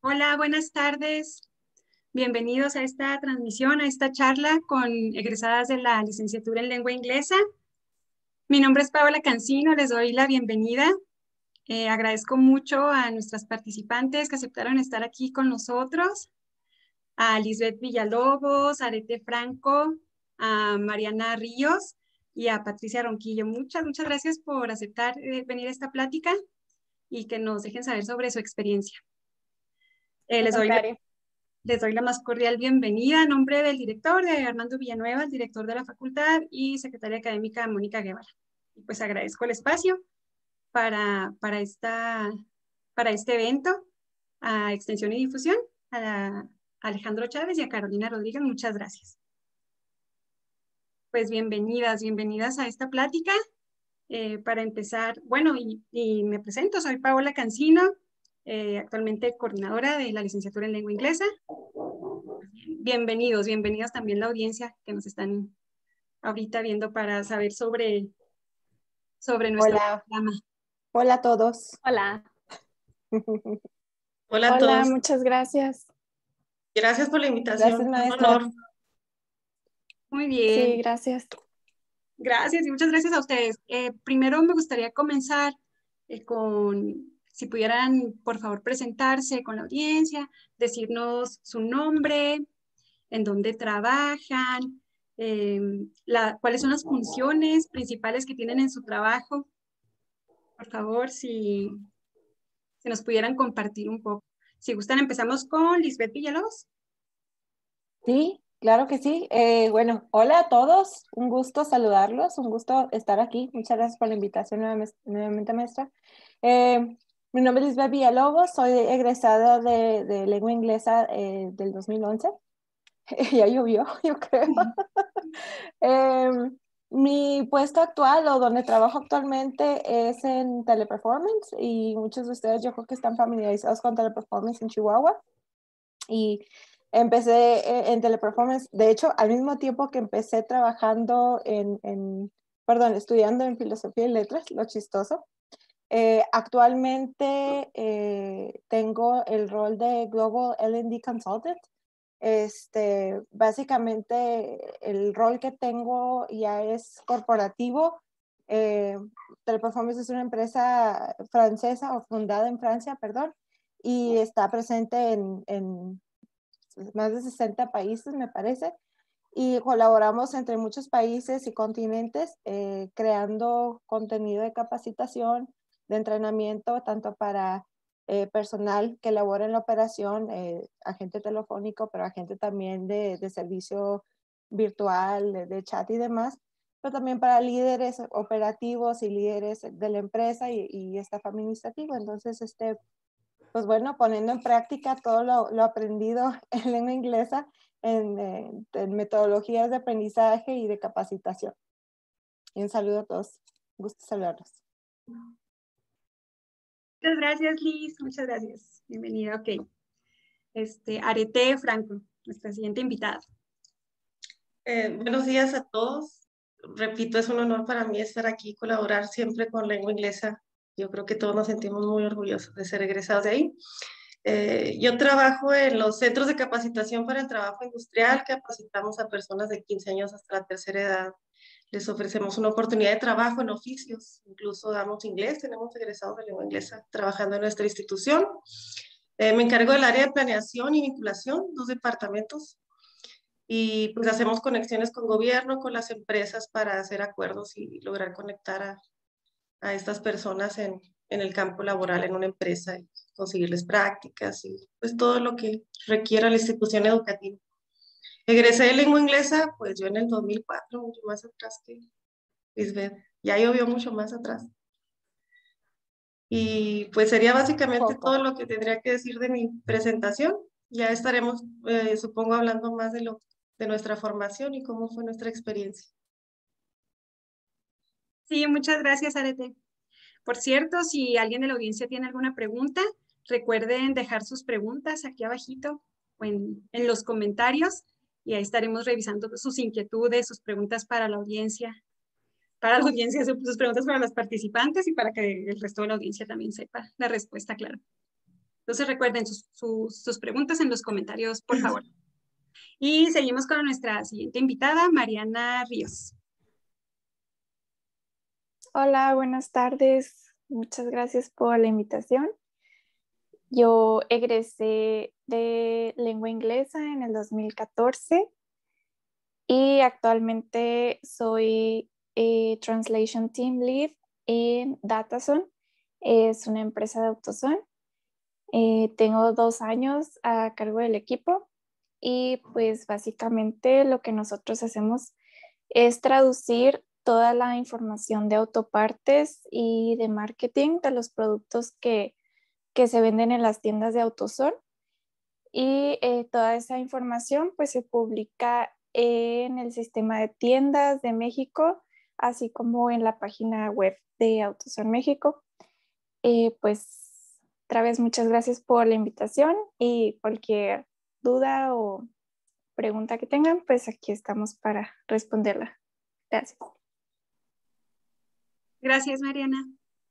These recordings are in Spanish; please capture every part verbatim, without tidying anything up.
Hola, buenas tardes. Bienvenidos a esta transmisión, a esta charla con egresadas de la licenciatura en lengua inglesa. Mi nombre es Paola Cancino, les doy la bienvenida. Eh, agradezco mucho a nuestras participantes que aceptaron estar aquí con nosotros, a Lisbeth Villalobos, a Arete Franco, a Mariana Ríos y a Patricia Ronquillo. Muchas, muchas gracias por aceptar eh, venir a esta plática y que nos dejen saber sobre su experiencia. Eh, Al les doy la contrario. Les doy la más cordial bienvenida a nombre del director, de Armando Villanueva, el director de la facultad, y secretaria académica Mónica Guevara. Y pues agradezco el espacio para, para, esta, para este evento, a Extensión y Difusión, a, la, a Alejandro Chávez y a Carolina Rodríguez. Muchas gracias. Pues bienvenidas, bienvenidas a esta plática. Eh, para empezar, bueno, y, y me presento, soy Paola Cancino, eh, actualmente coordinadora de la licenciatura en lengua inglesa. Bienvenidos, bienvenidas también la audiencia que nos están ahorita viendo para saber sobre, sobre nuestro Hola, programa. hola a todos. Hola. Hola a Hola, todos. muchas gracias. Gracias por la invitación. Gracias, Un maestra. honor. Muy Sí, bien, gracias. gracias y muchas gracias a ustedes. Eh, primero me gustaría comenzar eh, con, si pudieran por favor presentarse con la audiencia, decirnos su nombre, en dónde trabajan, eh, la, cuáles son las funciones principales que tienen en su trabajo. Por favor, si, si nos pudieran compartir un poco. Si gustan, empezamos con Lisbeth Villalobos. Sí, claro que sí. Eh, bueno, hola a todos. Un gusto saludarlos, un gusto estar aquí. Muchas gracias por la invitación nuevamente, nuevamente, maestra. Eh, mi nombre es Lisbeth Villalobos, soy egresada de, de lengua inglesa eh, del dos mil once. Ya llovió, yo creo. Eh, mi puesto actual o donde trabajo actualmente es en Teleperformance y muchos de ustedes yo creo que están familiarizados con Teleperformance en Chihuahua. Y empecé eh, en Teleperformance, de hecho, al mismo tiempo que empecé trabajando en, en perdón, estudiando en Filosofía y Letras, lo chistoso. Eh, actualmente eh, tengo el rol de Global L and D Consultant. Este, básicamente el rol que tengo ya es corporativo. Eh, Teleperformance es una empresa francesa o fundada en Francia, perdón, y está presente en, en más de sesenta países, me parece, y colaboramos entre muchos países y continentes eh, creando contenido de capacitación, de entrenamiento, tanto para eh, personal que labora en la operación, eh, agente telefónico, pero agente también de, de servicio virtual, de, de chat y demás, pero también para líderes operativos y líderes de la empresa y, y staff administrativo. Entonces, este, pues bueno, poniendo en práctica todo lo, lo aprendido en lengua inglesa, en, en, en metodologías de aprendizaje y de capacitación. Y un saludo a todos. Gusto saludarlos. Muchas gracias, Liz. Muchas gracias. Bienvenida. Ok. Este, Arete Franco, nuestra siguiente invitada. Eh, buenos días a todos. Repito, es un honor para mí estar aquí y colaborar siempre con lengua inglesa. Yo creo que todos nos sentimos muy orgullosos de ser egresados de ahí. Eh, yo trabajo en los centros de capacitación para el trabajo industrial, capacitamos a personas de quince años hasta la tercera edad. Les ofrecemos una oportunidad de trabajo en oficios, incluso damos inglés, tenemos egresados de lengua inglesa trabajando en nuestra institución. Eh, me encargo del área de planeación y vinculación, dos departamentos, y pues hacemos conexiones con gobierno, con las empresas para hacer acuerdos y lograr conectar a, a estas personas en, en el campo laboral en una empresa y conseguirles prácticas y pues todo lo que requiera la institución educativa. Egresé de lengua inglesa, pues yo en el dos mil cuatro, mucho más atrás que Lisbeth, ya llovió mucho más atrás. Y pues sería básicamente Poco. todo lo que tendría que decir de mi presentación. Ya estaremos, eh, supongo, hablando más de, lo, de nuestra formación y cómo fue nuestra experiencia. Sí, muchas gracias, Arete. Por cierto, si alguien de la audiencia tiene alguna pregunta, recuerden dejar sus preguntas aquí abajito o en, en los comentarios y ahí estaremos revisando sus inquietudes, sus preguntas para la audiencia, para la audiencia, sus preguntas para los participantes y para que el resto de la audiencia también sepa la respuesta, claro. Entonces recuerden sus, sus, sus preguntas en los comentarios, por favor. Y seguimos con nuestra siguiente invitada, Mariana Ríos. Hola, buenas tardes. Muchas gracias por la invitación. Yo egresé de lengua inglesa en el dos mil catorce y actualmente soy eh, Translation Team Lead en Datason. Es una empresa de AutoZone. Eh, tengo dos años a cargo del equipo y pues básicamente lo que nosotros hacemos es traducir toda la información de autopartes y de marketing de los productos que, que se venden en las tiendas de AutoZone. Y eh, toda esa información pues se publica en el sistema de tiendas de México, así como en la página web de AutoZone México. Eh, pues otra vez muchas gracias por la invitación y cualquier duda o pregunta que tengan, pues aquí estamos para responderla. Gracias. Gracias, Mariana.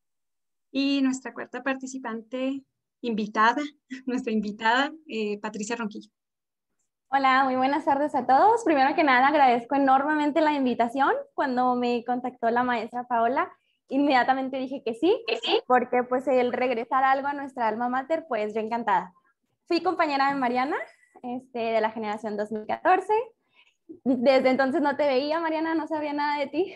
Y nuestra cuarta participante invitada, nuestra invitada, eh, Patricia Ronquillo. Hola, muy buenas tardes a todos. Primero que nada, agradezco enormemente la invitación. Cuando me contactó la maestra Paola, inmediatamente dije que sí, que sí, porque pues el regresar algo a nuestra alma mater, pues yo encantada. Fui compañera de Mariana, este, de la generación dos mil catorce. Desde entonces no te veía, Mariana, no sabía nada de ti.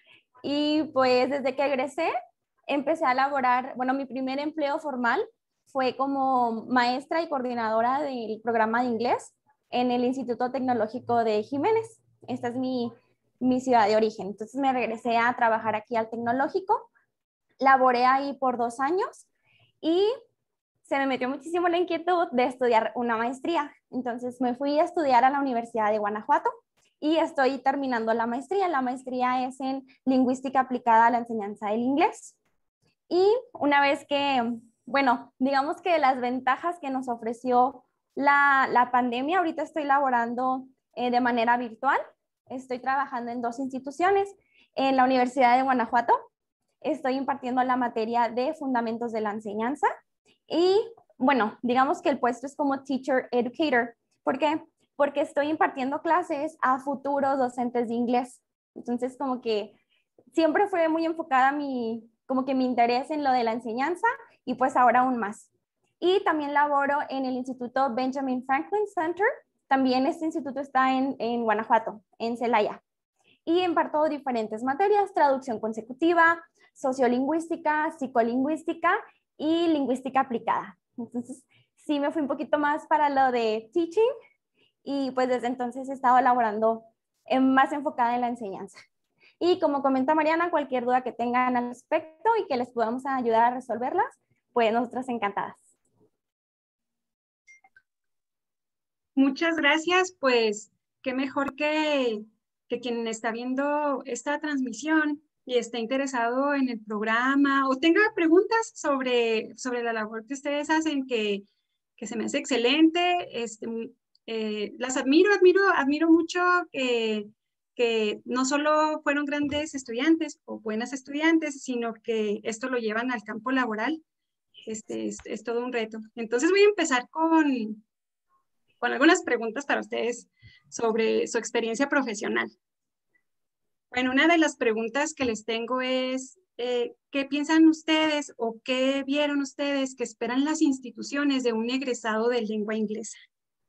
Y pues desde que egresé, empecé a laborar, bueno, mi primer empleo formal fue como maestra y coordinadora del programa de inglés en el Instituto Tecnológico de Jiménez. Esta es mi, mi ciudad de origen. Entonces me regresé a trabajar aquí al tecnológico. Laboré ahí por dos años y se me metió muchísimo la inquietud de estudiar una maestría. Entonces me fui a estudiar a la Universidad de Guanajuato y estoy terminando la maestría. La maestría es en lingüística aplicada a la enseñanza del inglés. Y una vez que, bueno, digamos que las ventajas que nos ofreció la, la pandemia, ahorita estoy laborando eh, de manera virtual. Estoy trabajando en dos instituciones. En la Universidad de Guanajuato estoy impartiendo la materia de fundamentos de la enseñanza. Y bueno, digamos que el puesto es como Teacher Educator. ¿Por qué? Porque estoy impartiendo clases a futuros docentes de inglés. Entonces, como que siempre fue muy enfocada mi, como que mi interés en lo de la enseñanza y pues ahora aún más. Y también laboro en el Instituto Benjamin Franklin Center. También este instituto está en, en Guanajuato, en Celaya. Y imparto diferentes materias: traducción consecutiva, sociolingüística, psicolingüística y lingüística aplicada. Entonces, sí me fui un poquito más para lo de teaching y pues desde entonces he estado elaborando en, más enfocada en la enseñanza. Y como comenta Mariana, cualquier duda que tengan al respecto y que les podamos ayudar a resolverlas, pues nosotras encantadas. Muchas gracias, pues qué mejor que, que quien está viendo esta transmisión y está interesado en el programa o tenga preguntas sobre, sobre la labor que ustedes hacen, que, que se me hace excelente. Este, eh, las admiro, admiro, admiro mucho que, que no solo fueron grandes estudiantes o buenas estudiantes, sino que esto lo llevan al campo laboral. Este, es, es todo un reto. Entonces voy a empezar con, con algunas preguntas para ustedes sobre su experiencia profesional. Bueno, una de las preguntas que les tengo es, eh, ¿qué piensan ustedes o qué vieron ustedes que esperan las instituciones de un egresado de lengua inglesa?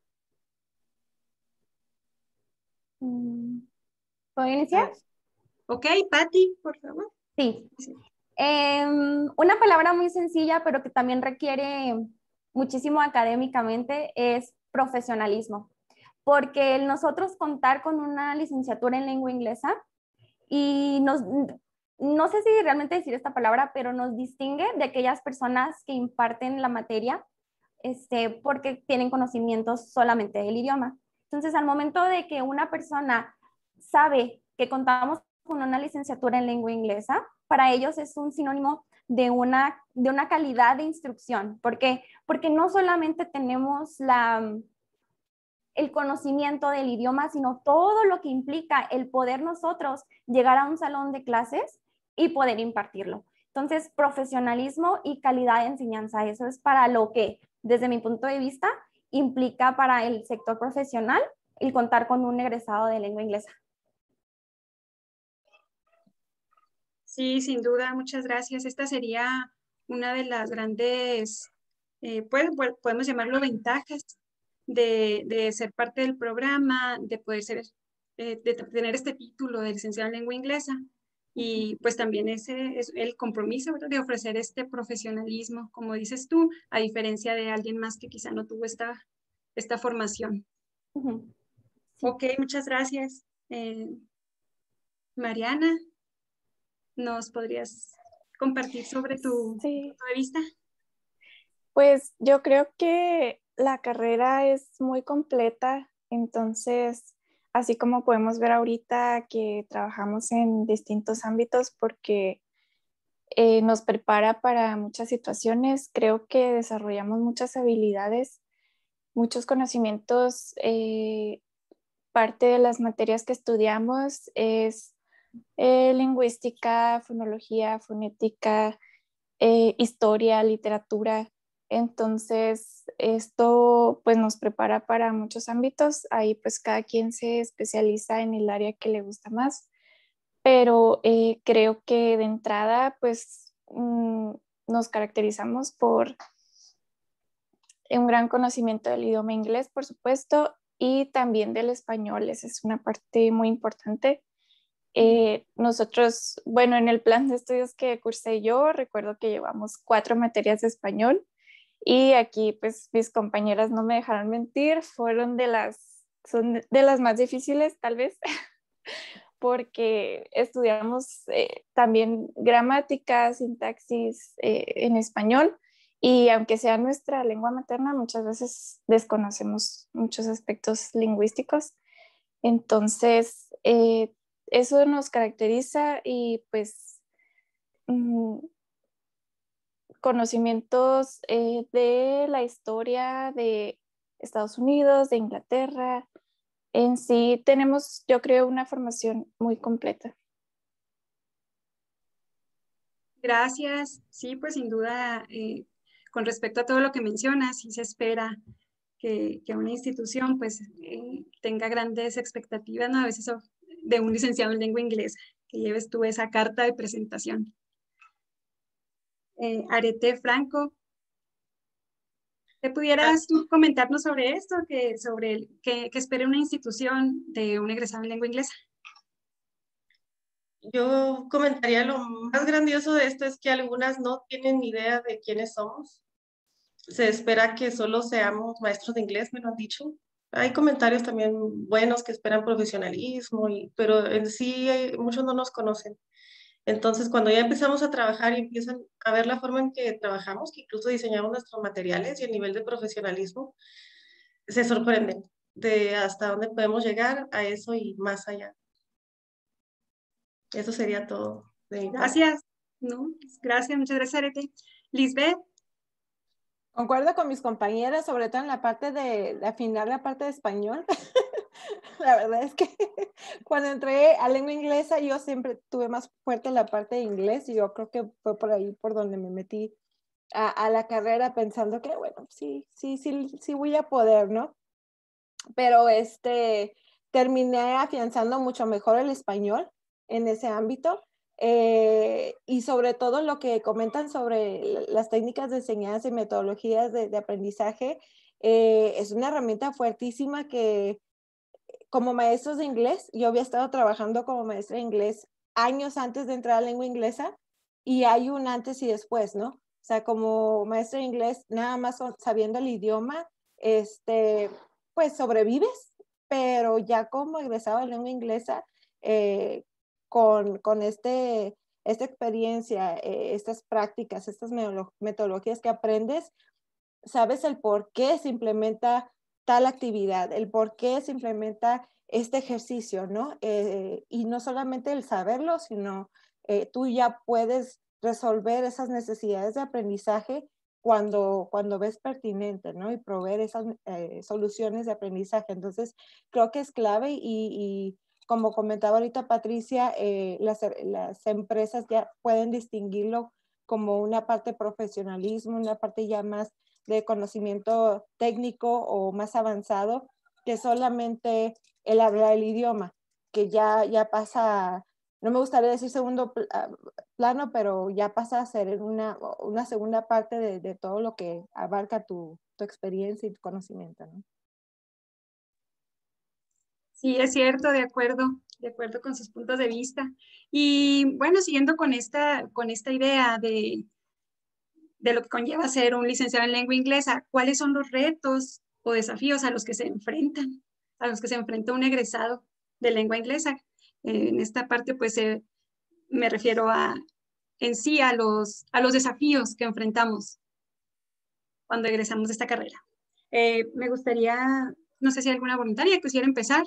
¿Puedo iniciar? Ok, Patti, por favor. Sí. sí. Eh, una palabra muy sencilla, pero que también requiere muchísimo académicamente, es profesionalismo. Porque el nosotros contar con una licenciatura en lengua inglesa y nos, no sé si realmente decir esta palabra, pero nos distingue de aquellas personas que imparten la materia este, porque tienen conocimientos solamente del idioma. Entonces, al momento de que una persona sabe que contamos con una licenciatura en lengua inglesa, para ellos es un sinónimo de una, de una calidad de instrucción. ¿Por qué? Porque no solamente tenemos la, el conocimiento del idioma, sino todo lo que implica el poder nosotros llegar a un salón de clases y poder impartirlo. Entonces, profesionalismo y calidad de enseñanza, eso es para lo que, desde mi punto de vista, implica para el sector profesional el contar con un egresado de lengua inglesa. Sí, sin duda, muchas gracias. Esta sería una de las grandes, eh, pues, podemos llamarlo ventajas de, de ser parte del programa, de poder ser, eh, de tener este título de licenciado en lengua inglesa. Y pues también ese es el compromiso, ¿verdad?, de ofrecer este profesionalismo, como dices tú, a diferencia de alguien más que quizá no tuvo esta, esta formación. Uh-huh. Sí. Ok, muchas gracias. Eh, Mariana, ¿nos podrías compartir sobre tu Sí. punto de vista? Pues yo creo que la carrera es muy completa, entonces, así como podemos ver ahorita que trabajamos en distintos ámbitos porque eh, nos prepara para muchas situaciones, creo que desarrollamos muchas habilidades, muchos conocimientos. Eh, parte de las materias que estudiamos es eh, lingüística, fonología, fonética, eh, historia, literatura. Entonces, esto pues nos prepara para muchos ámbitos. Ahí pues cada quien se especializa en el área que le gusta más. Pero eh, creo que de entrada pues mmm, nos caracterizamos por un gran conocimiento del idioma inglés, por supuesto, y también del español. Esa es una parte muy importante. Eh, nosotros, bueno, en el plan de estudios que cursé yo, recuerdo que llevamos cuatro materias de español y aquí pues mis compañeras no me dejaron mentir, fueron de las, son de las más difíciles tal vez, porque estudiamos eh, también gramática, sintaxis eh, en español y aunque sea nuestra lengua materna, muchas veces desconocemos muchos aspectos lingüísticos. Entonces, eh, eso nos caracteriza y pues mmm, conocimientos eh, de la historia de Estados Unidos, de Inglaterra. En sí tenemos, yo creo, una formación muy completa. Gracias. Sí, pues sin duda, eh, con respecto a todo lo que mencionas, sí se espera que, que una institución pues eh, tenga grandes expectativas, ¿no? A veces de un licenciado en lengua inglesa, que lleves tú esa carta de presentación. Eh, Arete Franco, ¿te pudieras tú comentarnos sobre esto, que, sobre el, que, que espere una institución de un egresado en lengua inglesa? Yo comentaría lo más grandioso de esto es que algunas no tienen ni idea de quiénes somos. Se espera que solo seamos maestros de inglés, me lo han dicho. Hay comentarios también buenos que esperan profesionalismo, y, pero en sí hay, muchos no nos conocen. Entonces, cuando ya empezamos a trabajar y empiezan a ver la forma en que trabajamos, que incluso diseñamos nuestros materiales y el nivel de profesionalismo, se sorprenden de hasta dónde podemos llegar a eso y más allá. Eso sería todo de mi parte. Gracias. No, gracias, muchas gracias, Arete. Lisbeth. Concuerdo con mis compañeras, sobre todo en la parte de, de afinar la parte de español. La verdad es que cuando entré a lengua inglesa, yo siempre tuve más fuerte la parte de inglés y yo creo que fue por ahí por donde me metí a, a la carrera pensando que, bueno, sí, sí, sí, sí voy a poder, ¿no? Pero este, terminé afianzando mucho mejor el español en ese ámbito. Eh, y sobre todo lo que comentan sobre las técnicas de enseñanza y metodologías de, de aprendizaje, eh, es una herramienta fuertísima que como maestros de inglés, yo había estado trabajando como maestra de inglés años antes de entrar a lengua inglesa y hay un antes y después, ¿no? O sea, como maestra de inglés, nada más sabiendo el idioma, este, pues sobrevives, pero ya como egresado de lengua inglesa, eh, con, con este, esta experiencia, eh, estas prácticas, estas metodologías que aprendes, sabes el por qué se implementa tal actividad, el por qué se implementa este ejercicio, ¿no? Eh, y no solamente el saberlo, sino eh, tú ya puedes resolver esas necesidades de aprendizaje cuando, cuando ves pertinente, ¿no? Y proveer esas eh, soluciones de aprendizaje. Entonces, creo que es clave y, y como comentaba ahorita Patricia, eh, las, las empresas ya pueden distinguirlo como una parte de profesionalismo, una parte ya más de conocimiento técnico o más avanzado que solamente el hablar el idioma, que ya, ya pasa, no me gustaría decir segundo pl plano, pero ya pasa a ser una, una segunda parte de, de todo lo que abarca tu, tu experiencia y tu conocimiento, ¿no? Sí, es cierto, de acuerdo, de acuerdo con sus puntos de vista. Y bueno, siguiendo con esta, con esta idea de, de lo que conlleva ser un licenciado en lengua inglesa, ¿cuáles son los retos o desafíos a los que se enfrentan, a los que se enfrenta un egresado de lengua inglesa? Eh, en esta parte, pues, eh, me refiero a, en sí, a los, a los desafíos que enfrentamos cuando egresamos de esta carrera. Eh, me gustaría, no sé si hay alguna voluntaria que quisiera empezar.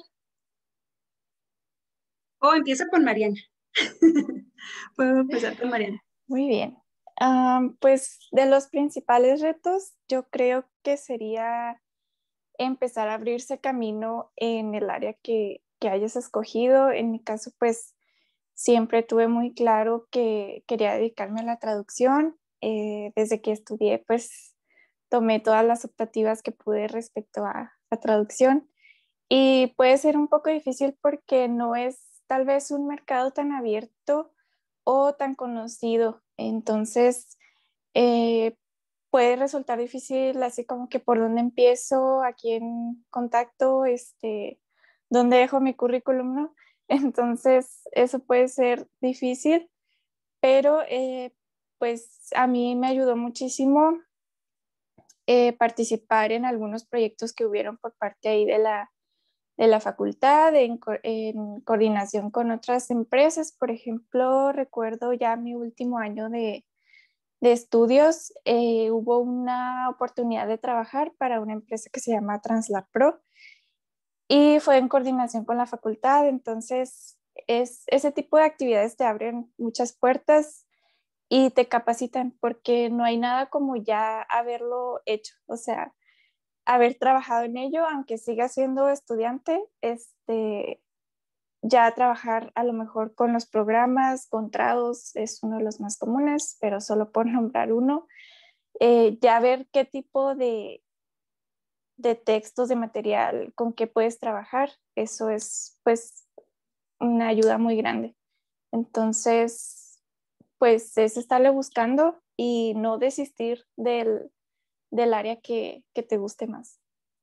O oh, empieza con Mariana. Puedo empezar con Mariana. Muy bien. Um, pues de los principales retos, yo creo que sería empezar a abrirse camino en el área que, que hayas escogido. En mi caso, pues siempre tuve muy claro que quería dedicarme a la traducción. Eh, desde que estudié, pues tomé todas las optativas que pude respecto a la traducción. Y puede ser un poco difícil porque no es tal vez un mercado tan abierto o tan conocido. Entonces, eh, puede resultar difícil así como que por dónde empiezo, a quién contacto, este, dónde dejo mi currículum, ¿no? Entonces, eso puede ser difícil, pero eh, pues a mí me ayudó muchísimo eh, participar en algunos proyectos que hubieron por parte ahí de la de la facultad, en, en, coordinación con otras empresas. Por ejemplo, recuerdo ya mi último año de, de estudios, eh, hubo una oportunidad de trabajar para una empresa que se llama Translab Pro y fue en coordinación con la facultad. Entonces, es, ese tipo de actividades te abren muchas puertas y te capacitan porque no hay nada como ya haberlo hecho. O sea, haber trabajado en ello, aunque siga siendo estudiante, este, ya trabajar a lo mejor con los programas, con Trados es uno de los más comunes, pero solo por nombrar uno, eh, ya ver qué tipo de, de textos, de material, con qué puedes trabajar, eso es pues una ayuda muy grande. Entonces, pues es estarle buscando y no desistir del, del área que, que te guste más.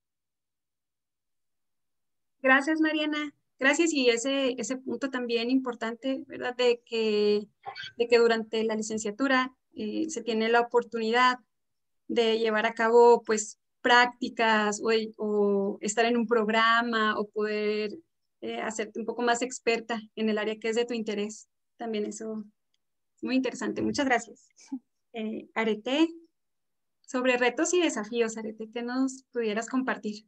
Gracias, Mariana. Gracias, y ese, ese punto también importante, ¿verdad? De que, de que durante la licenciatura eh, se tiene la oportunidad de llevar a cabo, pues, prácticas o, o estar en un programa o poder eh, hacerte un poco más experta en el área que es de tu interés. También eso es muy interesante. Muchas gracias. Eh, Arete, sobre retos y desafíos, Arete, ¿qué nos pudieras compartir?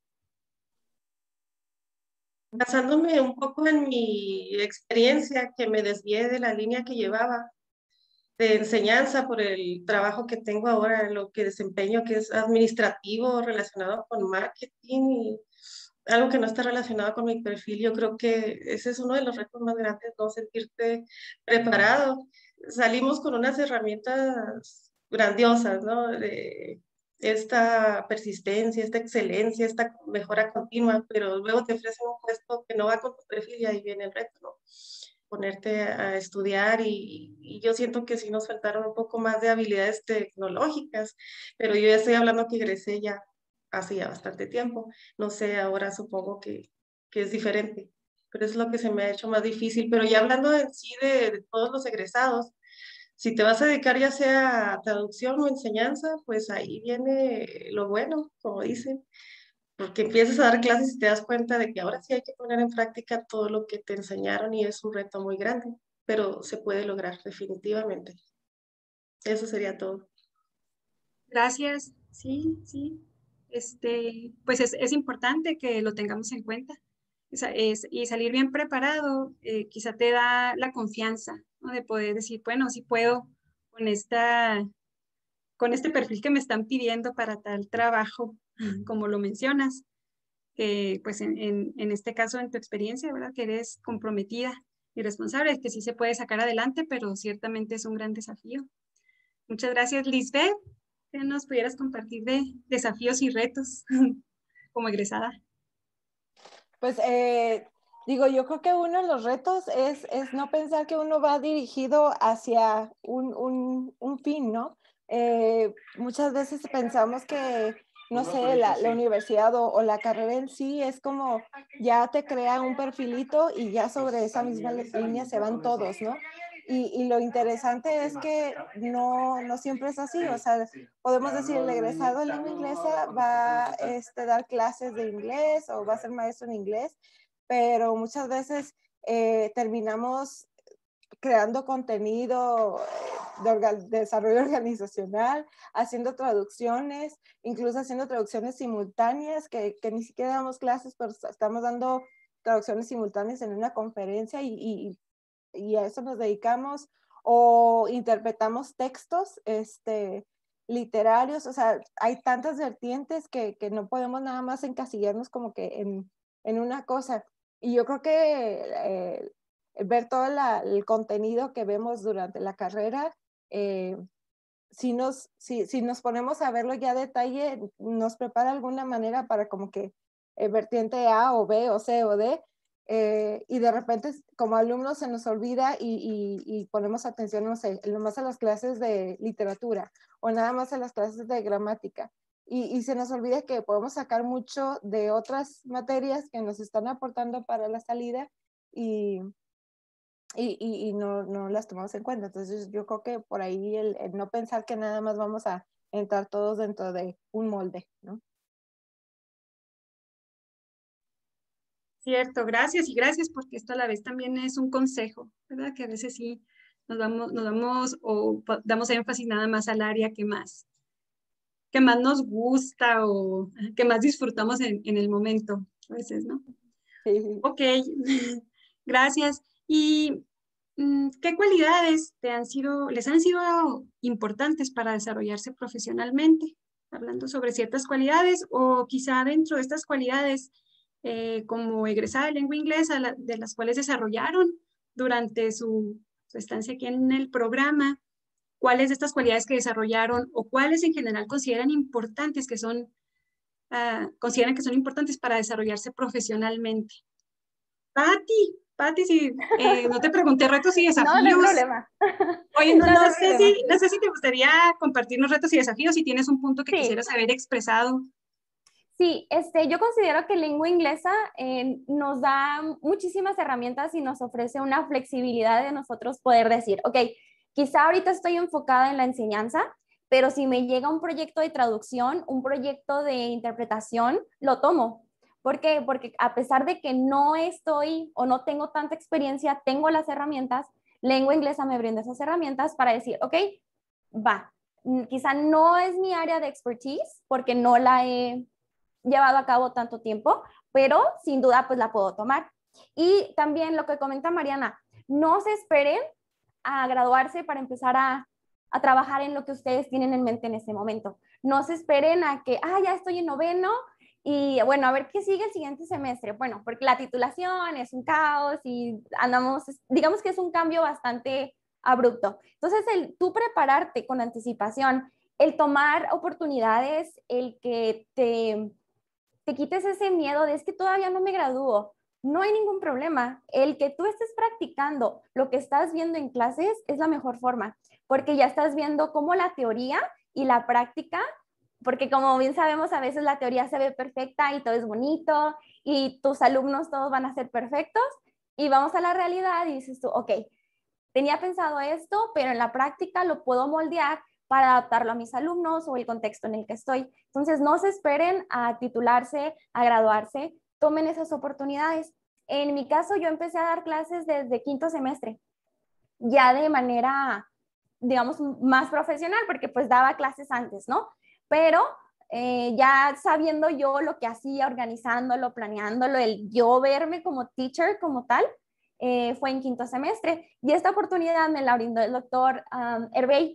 Basándome un poco en mi experiencia, que me desvié de la línea que llevaba de enseñanza por el trabajo que tengo ahora, lo que desempeño, que es administrativo, relacionado con marketing y algo que no está relacionado con mi perfil. Yo creo que ese es uno de los retos más grandes, no sentirte preparado. Salimos con unas herramientas grandiosas, ¿no? De esta persistencia, esta excelencia, esta mejora continua, pero luego te ofrecen un puesto que no va con tu perfil y ahí viene el reto, ¿no? Ponerte a estudiar y, y yo siento que sí nos faltaron un poco más de habilidades tecnológicas, pero yo ya estoy hablando que egresé ya hace ya bastante tiempo. No sé, ahora supongo que, que es diferente, pero es lo que se me ha hecho más difícil. Pero ya hablando en sí de, de todos los egresados, si te vas a dedicar ya sea a traducción o enseñanza, pues ahí viene lo bueno, como dicen, porque empiezas a dar clases y te das cuenta de que ahora sí hay que poner en práctica todo lo que te enseñaron y es un reto muy grande, pero se puede lograr definitivamente. Eso sería todo. Gracias, sí, sí. Este, pues es, es importante que lo tengamos en cuenta. Es, es, y salir bien preparado eh, quizá te da la confianza, ¿no? De poder decir, bueno, sí puedo con, esta, con este perfil que me están pidiendo para tal trabajo, como lo mencionas, que pues en, en, en este caso, en tu experiencia, ¿verdad? Que eres comprometida y responsable, que sí se puede sacar adelante, pero ciertamente es un gran desafío. Muchas gracias, Lisbeth. ¿Qué nos pudieras compartir de desafíos y retos como egresada? Pues eh, digo, yo creo que uno de los retos es, es no pensar que uno va dirigido hacia un, un, un fin, ¿no? Eh, muchas veces pensamos que, no sé, la, la universidad o, o la carrera en sí es como ya te crea un perfilito y ya sobre esa misma línea se van todos, ¿no? Y, y lo interesante es que no, no siempre es así, o sea, podemos decir el egresado de lengua inglesa va a este, dar clases de inglés o va a ser maestro en inglés, pero muchas veces eh, terminamos creando contenido de orga desarrollo organizacional, haciendo traducciones, incluso haciendo traducciones simultáneas, que, que ni siquiera damos clases, pero estamos dando traducciones simultáneas en una conferencia y, y, y a eso nos dedicamos, o interpretamos textos este, literarios, o sea, hay tantas vertientes que, que no podemos nada más encasillarnos como que en, en una cosa. Y yo creo que eh, ver todo la, el contenido que vemos durante la carrera, eh, si, nos, si, si nos ponemos a verlo ya a detalle, nos prepara de alguna manera para como que eh, vertiente A o B o C o D, eh, y de repente como alumnos se nos olvida y, y, y ponemos atención, no sé, nomás a las clases de literatura o nada más a las clases de gramática. Y, y se nos olvida que podemos sacar mucho de otras materias que nos están aportando para la salida y, y, y, y no, no las tomamos en cuenta. Entonces yo creo que por ahí el, el no pensar que nada más vamos a entrar todos dentro de un molde, ¿no? Cierto, gracias y gracias porque esto a la vez también es un consejo, ¿verdad? Que a veces sí nos damos, nos damos o damos énfasis nada más al área que más, que más nos gusta o que más disfrutamos en, en el momento, a veces, ¿no? Sí, sí. Ok, gracias. ¿Y mm, qué cualidades te han sido, les han sido importantes para desarrollarse profesionalmente? Hablando sobre ciertas cualidades o quizá dentro de estas cualidades, eh, como egresada de lengua inglesa, la, de las cuales desarrollaron durante su, su estancia aquí en el programa, ¿cuáles de estas cualidades que desarrollaron o cuáles en general consideran importantes que son, uh, consideran que son importantes para desarrollarse profesionalmente? Pati, Pati, si eh, no te pregunté retos y No, no hay desafíos. problema. Oye, no, No, no no hay sé problema. si, no sé si te gustaría compartirnos retos y desafíos, si tienes un punto que Sí. quisieras haber expresado. Sí, este, yo considero que lengua inglesa eh, nos da muchísimas herramientas y nos ofrece una flexibilidad de nosotros poder decir, ok, quizá ahorita estoy enfocada en la enseñanza, pero si me llega un proyecto de traducción, un proyecto de interpretación, lo tomo. ¿Por qué? Porque a pesar de que no estoy o no tengo tanta experiencia, tengo las herramientas, lengua inglesa me brinda esas herramientas para decir, ok, va, quizá no es mi área de expertise porque no la he llevado a cabo tanto tiempo, pero sin duda pues la puedo tomar. Y también lo que comenta Mariana, no se esperen a graduarse para empezar a, a trabajar en lo que ustedes tienen en mente en ese momento. No se esperen a que, ah, ya estoy en noveno y bueno, a ver qué sigue el siguiente semestre. Bueno, porque la titulación es un caos y andamos, digamos que es un cambio bastante abrupto. Entonces, el tú prepararte con anticipación, el tomar oportunidades, el que te te quites ese miedo de es que todavía no me gradúo. No hay ningún problema. El que tú estés practicando lo que estás viendo en clases es la mejor forma, porque ya estás viendo cómo la teoría y la práctica, porque como bien sabemos, a veces la teoría se ve perfecta y todo es bonito y tus alumnos todos van a ser perfectos y vamos a la realidad y dices tú, ok, tenía pensado esto, pero en la práctica lo puedo moldear para adaptarlo a mis alumnos o el contexto en el que estoy. Entonces, no se esperen a titularse, a graduarse, tomen esas oportunidades. En mi caso, yo empecé a dar clases desde quinto semestre, ya de manera, digamos, más profesional, porque pues daba clases antes, ¿no? Pero eh, ya sabiendo yo lo que hacía, organizándolo, planeándolo, el yo verme como teacher, como tal, eh, fue en quinto semestre. Y esta oportunidad me la brindó el doctor um, Hervey.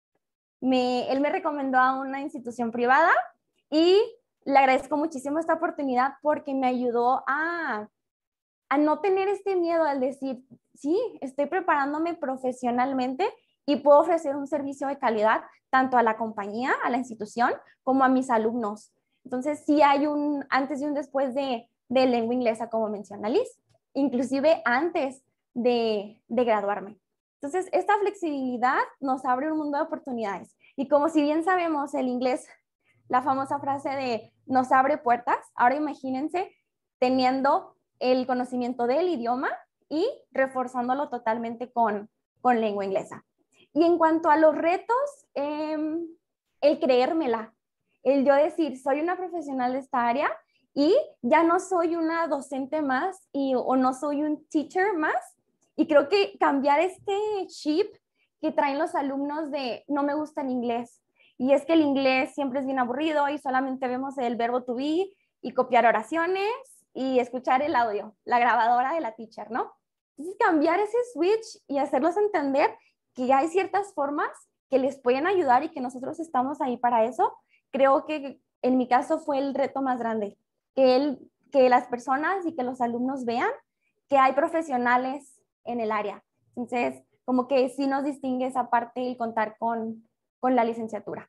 Me, él me recomendó a una institución privada y le agradezco muchísimo esta oportunidad porque me ayudó a, a no tener este miedo al decir, sí, estoy preparándome profesionalmente y puedo ofrecer un servicio de calidad tanto a la compañía, a la institución, como a mis alumnos. Entonces, sí hay un antes y un después de, de lengua inglesa, como menciona Liz, inclusive antes de, de graduarme. Entonces, esta flexibilidad nos abre un mundo de oportunidades. Y como si bien sabemos el inglés, la famosa frase de nos abre puertas, ahora imagínense teniendo el conocimiento del idioma y reforzándolo totalmente con, con lengua inglesa. Y en cuanto a los retos, eh, el creérmela, el yo decir, soy una profesional de esta área y ya no soy una docente más y, o no soy un teacher más. Y creo que cambiar este chip que traen los alumnos de no me gusta el inglés. Y es que el inglés siempre es bien aburrido y solamente vemos el verbo to be y copiar oraciones y escuchar el audio, la grabadora de la teacher, ¿no? Entonces cambiar ese switch y hacerlos entender que hay ciertas formas que les pueden ayudar y que nosotros estamos ahí para eso, creo que en mi caso fue el reto más grande, que, él, que las personas y que los alumnos vean que hay profesionales en el área. Entonces, como que sí nos distingue esa parte y contar con, con la licenciatura.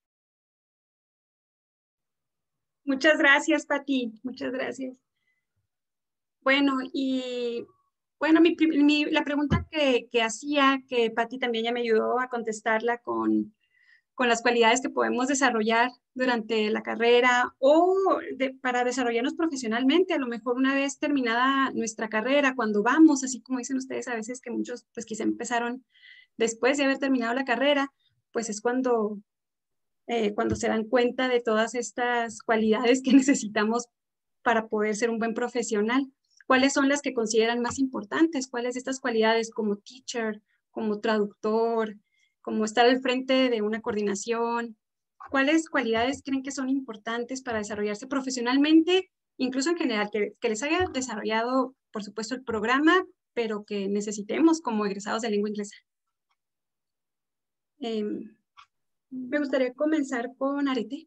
Muchas gracias, Pati. Muchas gracias. Bueno, y bueno, mi, mi, la pregunta que, que hacía, que Pati también ya me ayudó a contestarla con, con las cualidades que podemos desarrollar durante la carrera o de, para desarrollarnos profesionalmente, a lo mejor una vez terminada nuestra carrera, cuando vamos, así como dicen ustedes a veces que muchos pues quizá empezaron después de haber terminado la carrera, pues es cuando, eh, cuando se dan cuenta de todas estas cualidades que necesitamos para poder ser un buen profesional. ¿Cuáles son las que consideran más importantes? ¿Cuáles de estas cualidades como teacher, como traductor, como estar al frente de una coordinación? ¿Cuáles cualidades creen que son importantes para desarrollarse profesionalmente, incluso en general, que, que les haya desarrollado, por supuesto, el programa, pero que necesitemos como egresados de lengua inglesa? Eh, me gustaría comenzar con Arete.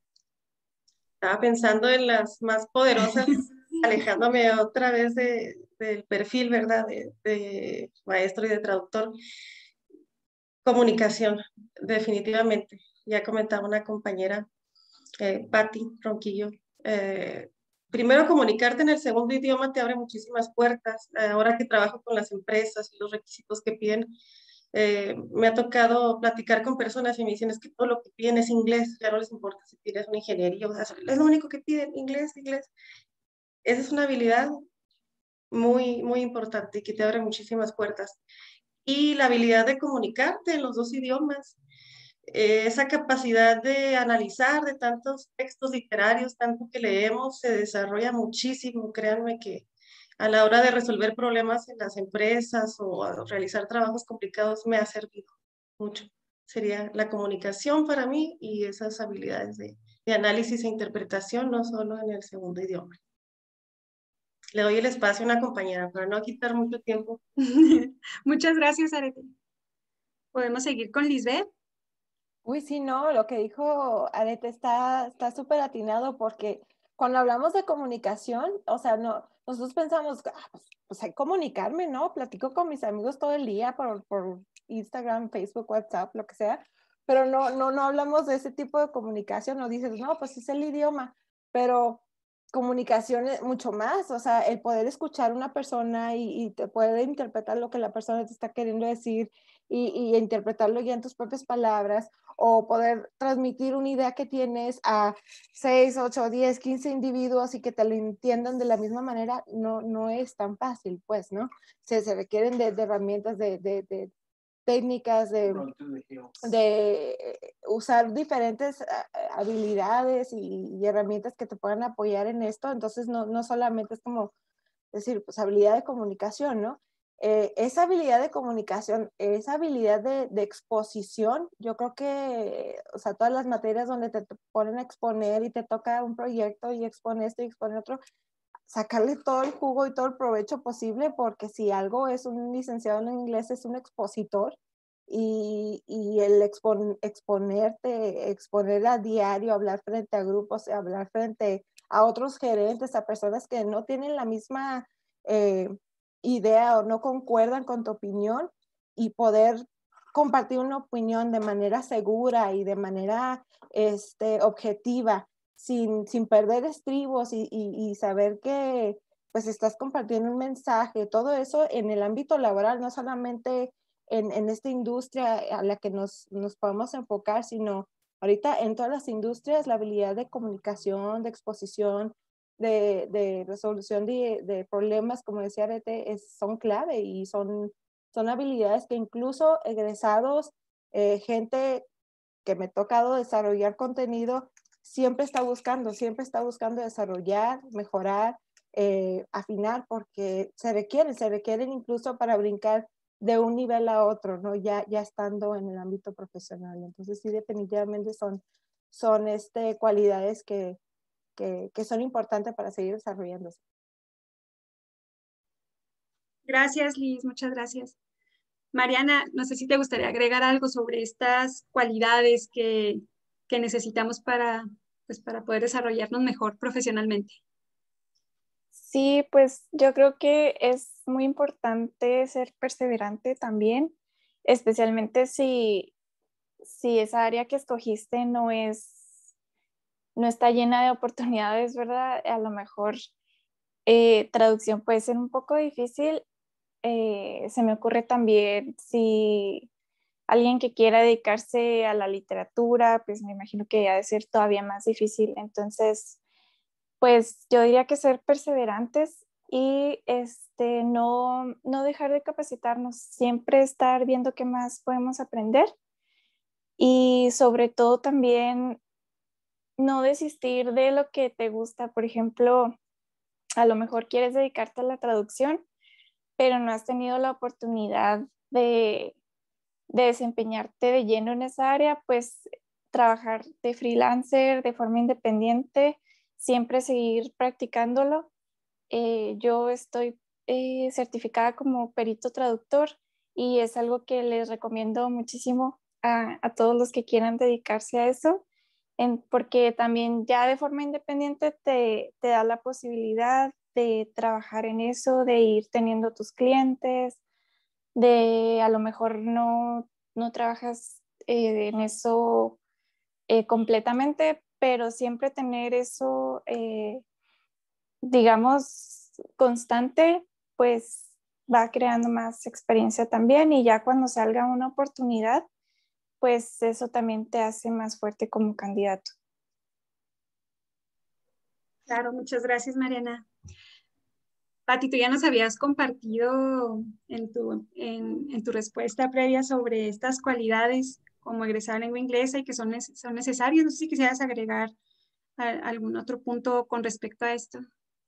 Estaba pensando en las más poderosas, alejándome otra vez de, del perfil, ¿verdad? De, de maestro y de traductor. Comunicación, definitivamente. Ya comentaba una compañera, eh, Patti Ronquillo. Eh, primero, comunicarte en el segundo idioma te abre muchísimas puertas. Eh, ahora que trabajo con las empresas y los requisitos que piden, eh, me ha tocado platicar con personas y me dicen es que todo lo que piden es inglés, ya no les importa si tienes una ingeniería, o sea, es lo único que piden, inglés, inglés. Esa es una habilidad muy, muy importante y que te abre muchísimas puertas. Y la habilidad de comunicarte en los dos idiomas, eh, esa capacidad de analizar de tantos textos literarios, tanto que leemos, se desarrolla muchísimo, créanme que a la hora de resolver problemas en las empresas o a realizar trabajos complicados me ha servido mucho. Sería la comunicación para mí y esas habilidades de, de análisis e interpretación, no solo en el segundo idioma. Le doy el espacio a una compañera para no quitar mucho tiempo. Muchas gracias, Arete. ¿Podemos seguir con Lisbeth? Uy, sí, no, lo que dijo Arete está súper atinado porque cuando hablamos de comunicación, o sea, no, nosotros pensamos, ah, pues, pues hay que comunicarme, ¿no? Platico con mis amigos todo el día por, por Instagram, Facebook, WhatsApp, lo que sea, pero no, no, no hablamos de ese tipo de comunicación, no dices, no, pues es el idioma, pero comunicación es mucho más, o sea, el poder escuchar a una persona y, y te poder interpretar lo que la persona te está queriendo decir y, y interpretarlo ya en tus propias palabras, o poder transmitir una idea que tienes a seis, ocho, diez, quince individuos y que te lo entiendan de la misma manera, no, no es tan fácil, pues, ¿no? Se, se requieren de, de herramientas, de, de, de técnicas, de, de usar diferentes habilidades y, y herramientas que te puedan apoyar en esto. Entonces, no, no solamente es como decir, pues habilidad de comunicación, ¿no? Eh, esa habilidad de comunicación, esa habilidad de, de exposición, yo creo que, o sea, todas las materias donde te ponen a exponer y te toca un proyecto y expone esto y expone otro, sacarle todo el jugo y todo el provecho posible, porque si algo es un licenciado en inglés, es un expositor, y, y el expon, exponerte, exponer a diario, hablar frente a grupos, hablar frente a otros gerentes, a personas que no tienen la misma eh, idea o no concuerdan con tu opinión, y poder compartir una opinión de manera segura y de manera este, objetiva, sin, sin perder estribos y, y, y saber que pues estás compartiendo un mensaje, todo eso en el ámbito laboral, no solamente en, en esta industria a la que nos, nos podemos enfocar, sino ahorita en todas las industrias, la habilidad de comunicación, de exposición, de, de resolución de, de problemas, como decía Arete, es, son clave y son, son habilidades que incluso egresados, eh, gente que me ha tocado desarrollar contenido, siempre está buscando, siempre está buscando desarrollar, mejorar, eh, afinar, porque se requieren, se requieren incluso para brincar de un nivel a otro, ¿no? Ya, ya estando en el ámbito profesional. Entonces sí, definitivamente son, son este, cualidades que, que, que son importantes para seguir desarrollándose. Gracias, Liz, muchas gracias. Mariana, no sé si te gustaría agregar algo sobre estas cualidades que, que necesitamos para, pues, para poder desarrollarnos mejor profesionalmente. Sí, pues yo creo que es muy importante ser perseverante también, especialmente si, si esa área que escogiste no es, no está llena de oportunidades, ¿verdad? A lo mejor eh, traducción puede ser un poco difícil. Eh, se me ocurre también si alguien que quiera dedicarse a la literatura, pues me imagino que ha de ser todavía más difícil. Entonces, pues yo diría que ser perseverantes y este, no, no dejar de capacitarnos, siempre estar viendo qué más podemos aprender y sobre todo también no desistir de lo que te gusta. Por ejemplo, a lo mejor quieres dedicarte a la traducción, pero no has tenido la oportunidad de, de desempeñarte de lleno en esa área, pues trabajar de freelancer, de forma independiente, siempre seguir practicándolo. Eh, yo estoy eh, certificada como perito traductor y es algo que les recomiendo muchísimo a, a todos los que quieran dedicarse a eso, en, porque también ya de forma independiente te, te da la posibilidad de trabajar en eso, de ir teniendo tus clientes, de a lo mejor no, no trabajas eh, en eso eh, completamente, pero siempre tener eso, eh, digamos, constante, pues va creando más experiencia también y ya cuando salga una oportunidad, pues eso también te hace más fuerte como candidato. Claro, muchas gracias, Mariana. Pati, tú ya nos habías compartido en tu, en, en tu respuesta previa sobre estas cualidades como egresada en lengua inglesa y que son, son necesarias. No sé si quisieras agregar a, algún otro punto con respecto a esto.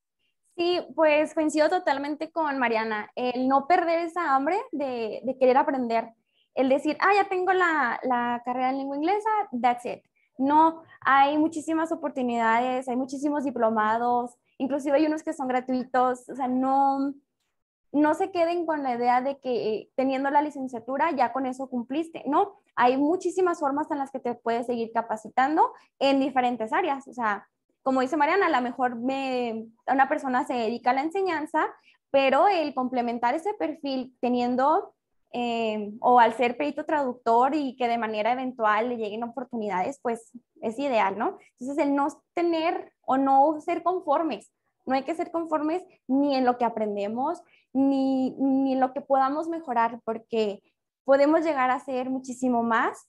Sí, pues coincido totalmente con Mariana. El no perder esa hambre de, de querer aprender. El decir, ah, ya tengo la, la carrera en lengua inglesa, that's it. No, hay muchísimas oportunidades, hay muchísimos diplomados, inclusive hay unos que son gratuitos, o sea, no, no se queden con la idea de que eh, teniendo la licenciatura ya con eso cumpliste, no, hay muchísimas formas en las que te puedes seguir capacitando en diferentes áreas, o sea, como dice Mariana, a lo mejor me, una persona se dedica a la enseñanza, pero el complementar ese perfil teniendo eh, o al ser perito traductor y que de manera eventual le lleguen oportunidades, pues es ideal, ¿no? Entonces, el no tener o no ser conformes, no hay que ser conformes ni en lo que aprendemos, ni, ni en lo que podamos mejorar, porque podemos llegar a ser muchísimo más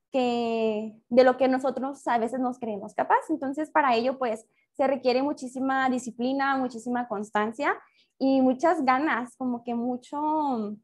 que de lo que nosotros a veces nos creemos capaz. Entonces, para ello, pues, se requiere muchísima disciplina, muchísima constancia y muchas ganas, como que mucho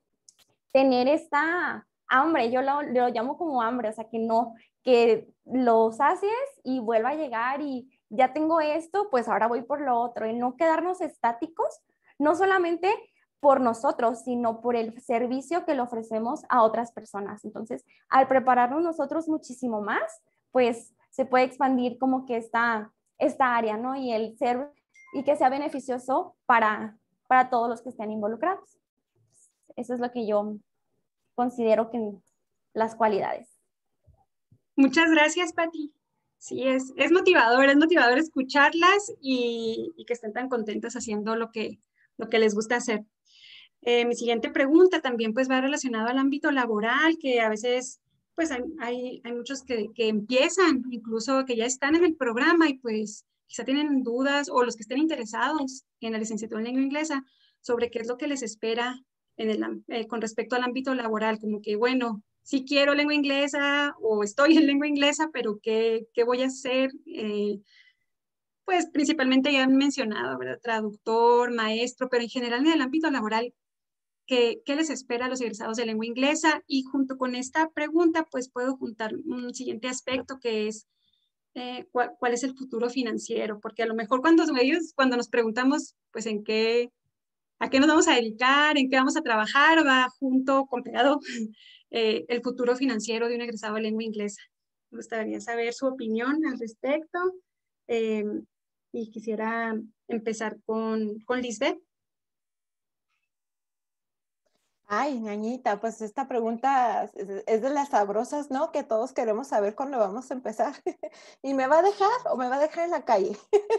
tener esta hambre, yo lo, lo llamo como hambre, o sea, que no, que lo sacies y vuelva a llegar y ya tengo esto, pues ahora voy por lo otro, y no quedarnos estáticos, no solamente por nosotros, sino por el servicio que le ofrecemos a otras personas. Entonces, al prepararnos nosotros muchísimo más, pues se puede expandir como que esta, esta área, ¿no? Y el ser, y que sea beneficioso para, para todos los que estén involucrados. Eso es lo que yo considero que las cualidades. Muchas gracias, Pati. Sí, es, es motivador, es motivador escucharlas y, y que estén tan contentas haciendo lo que, lo que les gusta hacer. Eh, mi siguiente pregunta también pues va relacionado al ámbito laboral, que a veces pues hay, hay, hay muchos que, que empiezan, incluso que ya están en el programa y pues quizá tienen dudas, o los que estén interesados en la licenciatura en lengua inglesa, sobre qué es lo que les espera en el, am- eh, con respecto al ámbito laboral, como que bueno, sí quiero lengua inglesa o estoy en lengua inglesa, pero ¿qué, qué voy a hacer? Eh, pues principalmente ya han mencionado, ¿verdad? Traductor, maestro, pero en general en el ámbito laboral, ¿qué, qué les espera a los egresados de lengua inglesa? Y junto con esta pregunta, pues puedo juntar un siguiente aspecto que es eh, ¿cuál, cuál es el futuro financiero? Porque a lo mejor cuando ellos, cuando nos preguntamos, pues en qué, a qué nos vamos a dedicar, en qué vamos a trabajar, va junto con pegado eh, el futuro financiero de un egresado de lengua inglesa. Me gustaría saber su opinión al respecto. Eh, y quisiera empezar con, con Lisbeth. Ay, ñañita, pues esta pregunta es, es de las sabrosas, ¿no? Que todos queremos saber cuándo vamos a empezar. ¿Y me va a dejar o me va a dejar en la calle?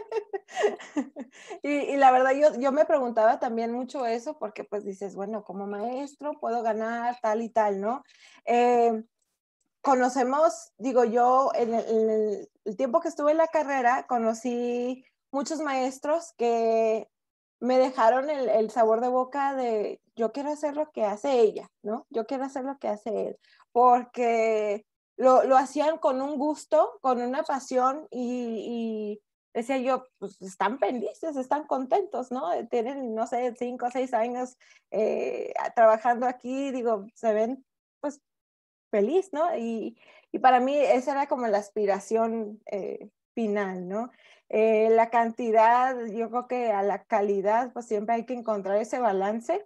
y, y la verdad, yo, yo me preguntaba también mucho eso, porque pues dices, bueno, como maestro puedo ganar tal y tal, ¿no? Eh, conocemos, digo yo, en el, en el, el tiempo que estuve en la carrera, conocí muchos maestros que me dejaron el, el sabor de boca de yo quiero hacer lo que hace ella, ¿no? Yo quiero hacer lo que hace él, porque lo, lo hacían con un gusto, con una pasión y, y decía yo, pues están felices, están contentos, ¿no? Tienen, no sé, cinco o seis años eh, trabajando aquí, digo, se ven pues feliz, ¿no? Y, y para mí esa era como la aspiración eh, final, ¿no? Eh, la cantidad, yo creo que a la calidad, pues siempre hay que encontrar ese balance.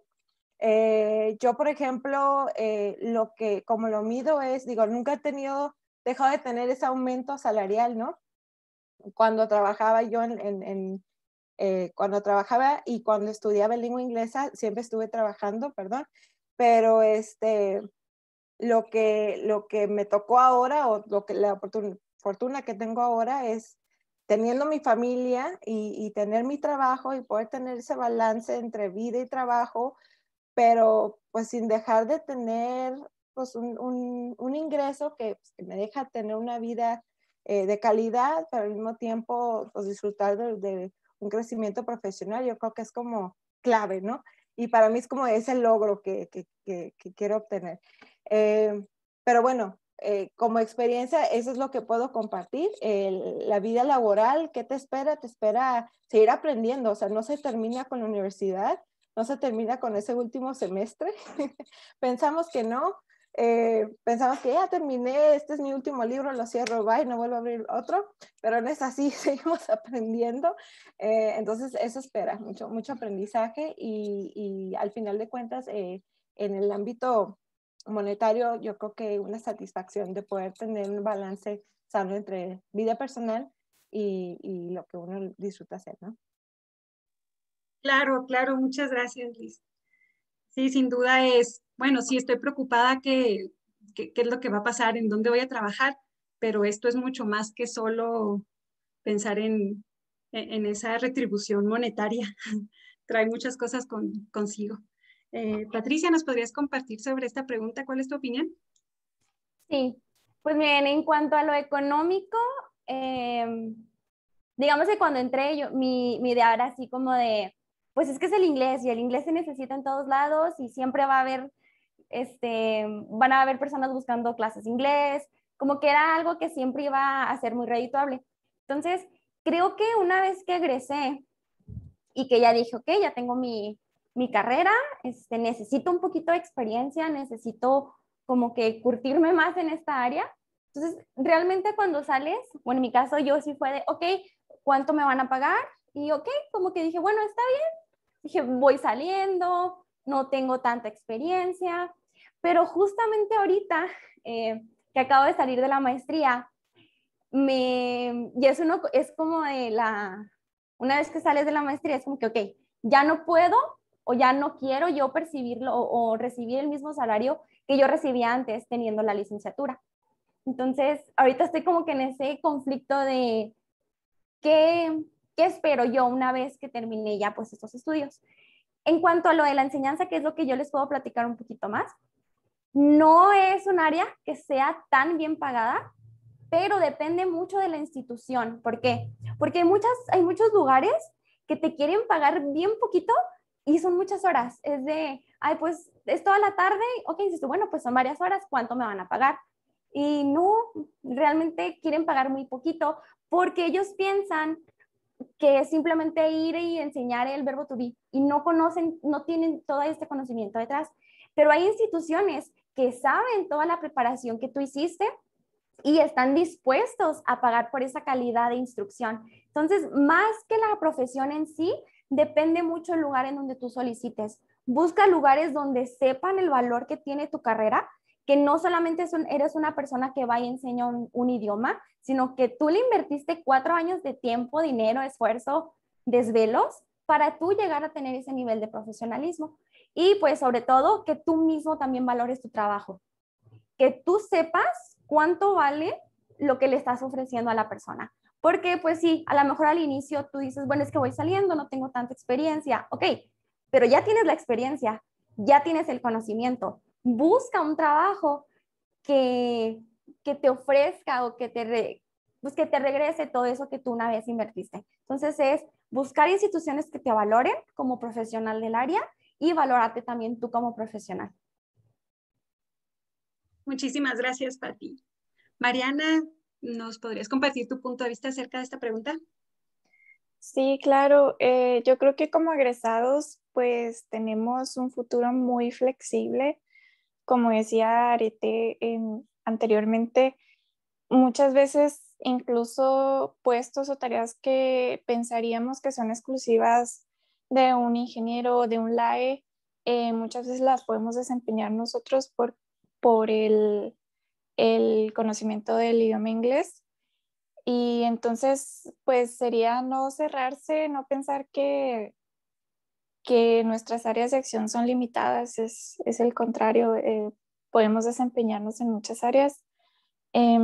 Eh, yo, por ejemplo, eh, lo que, como lo mido es, digo, nunca he tenido, dejado de tener ese aumento salarial, ¿no? Cuando trabajaba yo en, en, en eh, cuando trabajaba y cuando estudiaba en lengua inglesa, siempre estuve trabajando, perdón, pero este, lo que, lo que me tocó ahora o lo que, la oportun, fortuna que tengo ahora es teniendo mi familia y, y tener mi trabajo y poder tener ese balance entre vida y trabajo, pero pues sin dejar de tener pues un, un, un ingreso que, pues, que me deja tener una vida eh, de calidad, pero al mismo tiempo pues disfrutar de, de un crecimiento profesional. Yo creo que es como clave, ¿no? Y para mí es como ese logro que, que, que, que quiero obtener. Eh, pero bueno, eh, como experiencia, eso es lo que puedo compartir. El, la vida laboral, ¿qué te espera? Te espera seguir aprendiendo, o sea, no se termina con la universidad, no se termina con ese último semestre. Pensamos que no, eh, pensamos que ya terminé, este es mi último libro, lo cierro, bye, no vuelvo a abrir otro, pero no es así, seguimos aprendiendo. Eh, entonces, eso espera, mucho, mucho aprendizaje y, y al final de cuentas, eh, en el ámbito monetario, yo creo que una satisfacción de poder tener un balance sano entre vida personal y, y lo que uno disfruta hacer, ¿no? Claro, claro, muchas gracias, Liz. Sí, sin duda es, bueno, sí estoy preocupada que, que- qué es lo que va a pasar, en dónde voy a trabajar, pero esto es mucho más que solo pensar en, en, en esa retribución monetaria. Trae muchas cosas con, consigo. Eh, Patricia, ¿nos podrías compartir sobre esta pregunta? ¿Cuál es tu opinión? Sí, pues miren, en cuanto a lo económico, eh, digamos que cuando entré, yo, mi, mi idea era así como de, pues es que es el inglés y el inglés se necesita en todos lados y siempre va a haber, este, van a haber personas buscando clases de inglés, como que era algo que siempre iba a ser muy redituable. Entonces, creo que una vez que egresé y que ya dije, ok, ya tengo mi, mi carrera, este, necesito un poquito de experiencia, necesito como que curtirme más en esta área. Entonces, realmente cuando sales, bueno, en mi caso yo sí fue de, ok, ¿cuánto me van a pagar? Y ok, como que dije, bueno, está bien. Dije, voy saliendo, no tengo tanta experiencia, pero justamente ahorita eh, que acabo de salir de la maestría, me, y es, uno, es como de la, una vez que sales de la maestría, es como que, ok, ya no puedo o ya no quiero yo percibirlo o, o recibir el mismo salario que yo recibía antes teniendo la licenciatura. Entonces, ahorita estoy como que en ese conflicto de qué, qué espero yo una vez que termine ya pues estos estudios. En cuanto a lo de la enseñanza, que es lo que yo les puedo platicar un poquito más, no es un área que sea tan bien pagada, pero depende mucho de la institución. ¿Por qué? Porque hay, muchas, hay muchos lugares que te quieren pagar bien poquito y son muchas horas. Es de, ay, pues es toda la tarde, ok, dices tú, bueno, pues son varias horas, ¿cuánto me van a pagar? Y no, realmente quieren pagar muy poquito porque ellos piensan que es simplemente ir y enseñar el verbo to be y no conocen, no tienen todo este conocimiento detrás. Pero hay instituciones que saben toda la preparación que tú hiciste y están dispuestos a pagar por esa calidad de instrucción. Entonces, más que la profesión en sí, depende mucho el lugar en donde tú solicites. Busca lugares donde sepan el valor que tiene tu carrera, que no solamente son, eres una persona que va y enseña un, un idioma, sino que tú le invertiste cuatro años de tiempo, dinero, esfuerzo, desvelos, para tú llegar a tener ese nivel de profesionalismo. Y pues sobre todo, que tú mismo también valores tu trabajo. Que tú sepas cuánto vale lo que le estás ofreciendo a la persona. Porque pues sí, a lo mejor al inicio tú dices, bueno, es que voy saliendo, no tengo tanta experiencia. Ok, pero ya tienes la experiencia, ya tienes el conocimiento. Busca un trabajo que, que te ofrezca o que te, re, pues que te regrese todo eso que tú una vez invertiste. Entonces es buscar instituciones que te valoren como profesional del área y valorarte también tú como profesional. Muchísimas gracias, Pati. Mariana, ¿nos podrías compartir tu punto de vista acerca de esta pregunta? Sí, claro. Eh, yo creo que como egresados, pues tenemos un futuro muy flexible. Como decía Arete en, anteriormente, muchas veces incluso puestos o tareas que pensaríamos que son exclusivas de un ingeniero o de un L A E, eh, muchas veces las podemos desempeñar nosotros por, por el, el conocimiento del idioma inglés. Y entonces, pues sería no cerrarse, no pensar que, que nuestras áreas de acción son limitadas, es, es el contrario, eh, podemos desempeñarnos en muchas áreas. Eh,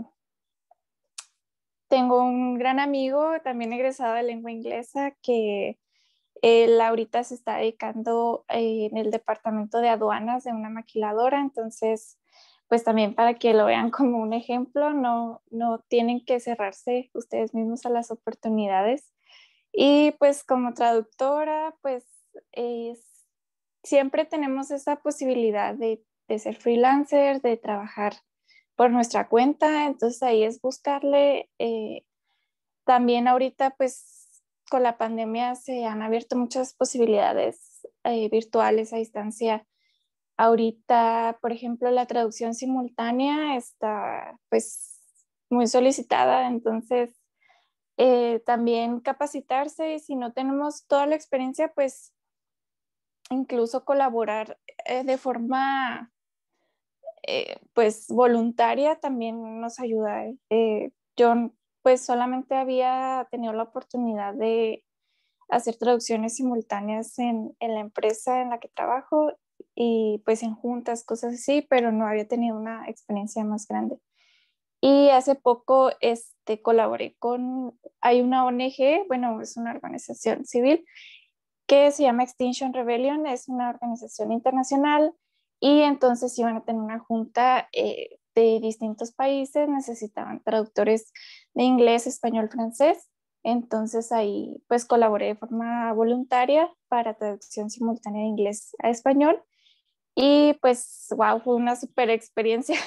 tengo un gran amigo, también egresado de lengua inglesa, que él ahorita se está dedicando eh, en el departamento de aduanas de una maquiladora, entonces pues también para que lo vean como un ejemplo, no, no tienen que cerrarse ustedes mismos a las oportunidades. Y pues como traductora, pues es, siempre tenemos esa posibilidad de, de ser freelancer, de trabajar por nuestra cuenta, entonces ahí es buscarle. Eh, también ahorita pues con la pandemia se han abierto muchas posibilidades eh, virtuales a distancia. Ahorita, por ejemplo, la traducción simultánea está pues muy solicitada, entonces eh, también capacitarse y si no tenemos toda la experiencia, pues incluso colaborar eh, de forma eh, pues voluntaria también nos ayuda. Eh, yo pues solamente había tenido la oportunidad de hacer traducciones simultáneas en, en la empresa en la que trabajo y pues en juntas, cosas así, pero no había tenido una experiencia más grande. Y hace poco este, colaboré con, hay una O N G, bueno, es una organización civil que se llama Extinction Rebellion, es una organización internacional y entonces iban a tener una junta eh, de distintos países, necesitaban traductores de inglés, español, francés. Entonces ahí pues colaboré de forma voluntaria para traducción simultánea de inglés a español y pues wow, fue una super experiencia.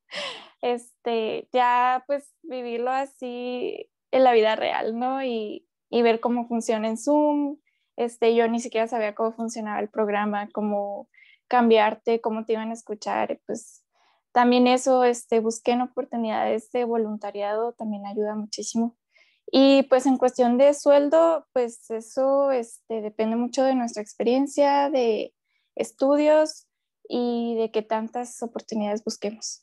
Este, ya pues vivirlo así en la vida real, ¿no? Y, y ver cómo funciona en Zoom. Este, yo ni siquiera sabía cómo funcionaba el programa, cómo cambiarte, cómo te iban a escuchar, pues también eso, este, busqué en oportunidades de voluntariado, también ayuda muchísimo. Y pues en cuestión de sueldo, pues eso este, depende mucho de nuestra experiencia, de estudios y de qué tantas oportunidades busquemos.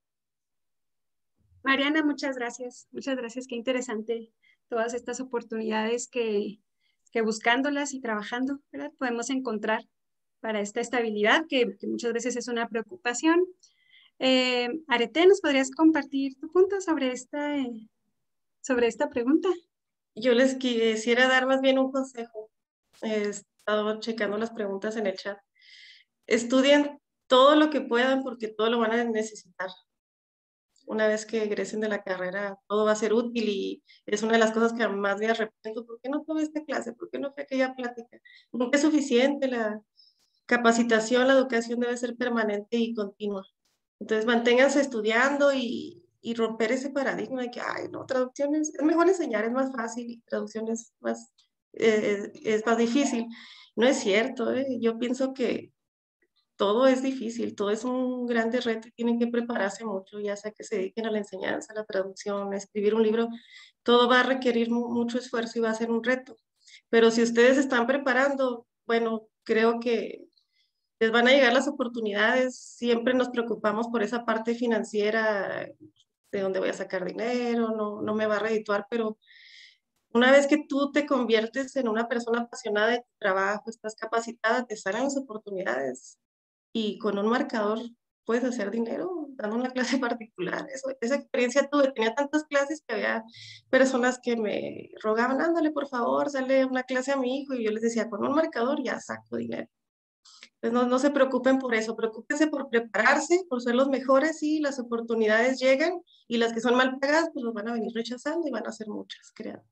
Mariana, muchas gracias. Muchas gracias. Qué interesante todas estas oportunidades que, que buscándolas y trabajando, ¿verdad? Podemos encontrar para esta estabilidad que, que muchas veces es una preocupación. Eh, Arete, ¿nos podrías compartir tu punto sobre esta, eh, sobre esta pregunta? Yo les quisiera dar más bien un consejo. Es, estado checando las preguntas en el chat. Estudien todo lo que puedan porque todo lo van a necesitar. Una vez que egresen de la carrera, todo va a ser útil y es una de las cosas que más me arrepiento. ¿Por qué no tomé esta clase? ¿Por qué no fue aquella plática? Nunca es suficiente. La capacitación, la educación debe ser permanente y continua. Entonces, manténganse estudiando y, y romper ese paradigma de que, ay, no, traducciones, es mejor enseñar, es más fácil y traducción es más, eh, es más difícil. No es cierto, ¿eh? Yo pienso que todo es difícil, todo es un grande reto y tienen que prepararse mucho, ya sea que se dediquen a la enseñanza, a la traducción, a escribir un libro, todo va a requerir mu mucho esfuerzo y va a ser un reto. Pero si ustedes están preparando, bueno, creo que les van a llegar las oportunidades, siempre nos preocupamos por esa parte financiera, de dónde voy a sacar dinero, no, no me va a redituar, pero una vez que tú te conviertes en una persona apasionada de tu trabajo, estás capacitada, te salen las oportunidades y con un marcador puedes hacer dinero dando una clase particular. Eso, esa experiencia tuve, tenía tantas clases que había personas que me rogaban, ándale, por favor, dale una clase a mi hijo, y yo les decía, con un marcador ya saco dinero. Entonces no, no se preocupen por eso, preocúpense por prepararse, por ser los mejores y las oportunidades llegan y las que son mal pagadas pues los van a venir rechazando y van a ser muchas, crean.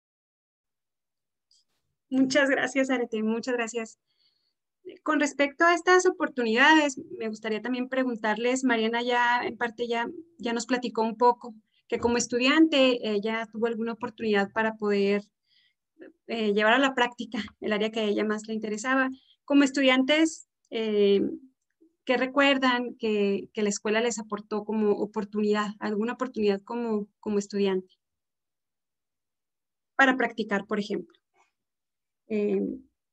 Muchas gracias, Arete, muchas gracias. Con respecto a estas oportunidades, me gustaría también preguntarles, Mariana ya en parte ya, ya nos platicó un poco, que como estudiante ella tuvo alguna oportunidad para poder eh, llevar a la práctica el área que a ella más le interesaba. Como estudiantes, eh, ¿qué recuerdan que, que la escuela les aportó como oportunidad, alguna oportunidad como, como estudiante? Para practicar, por ejemplo. Eh,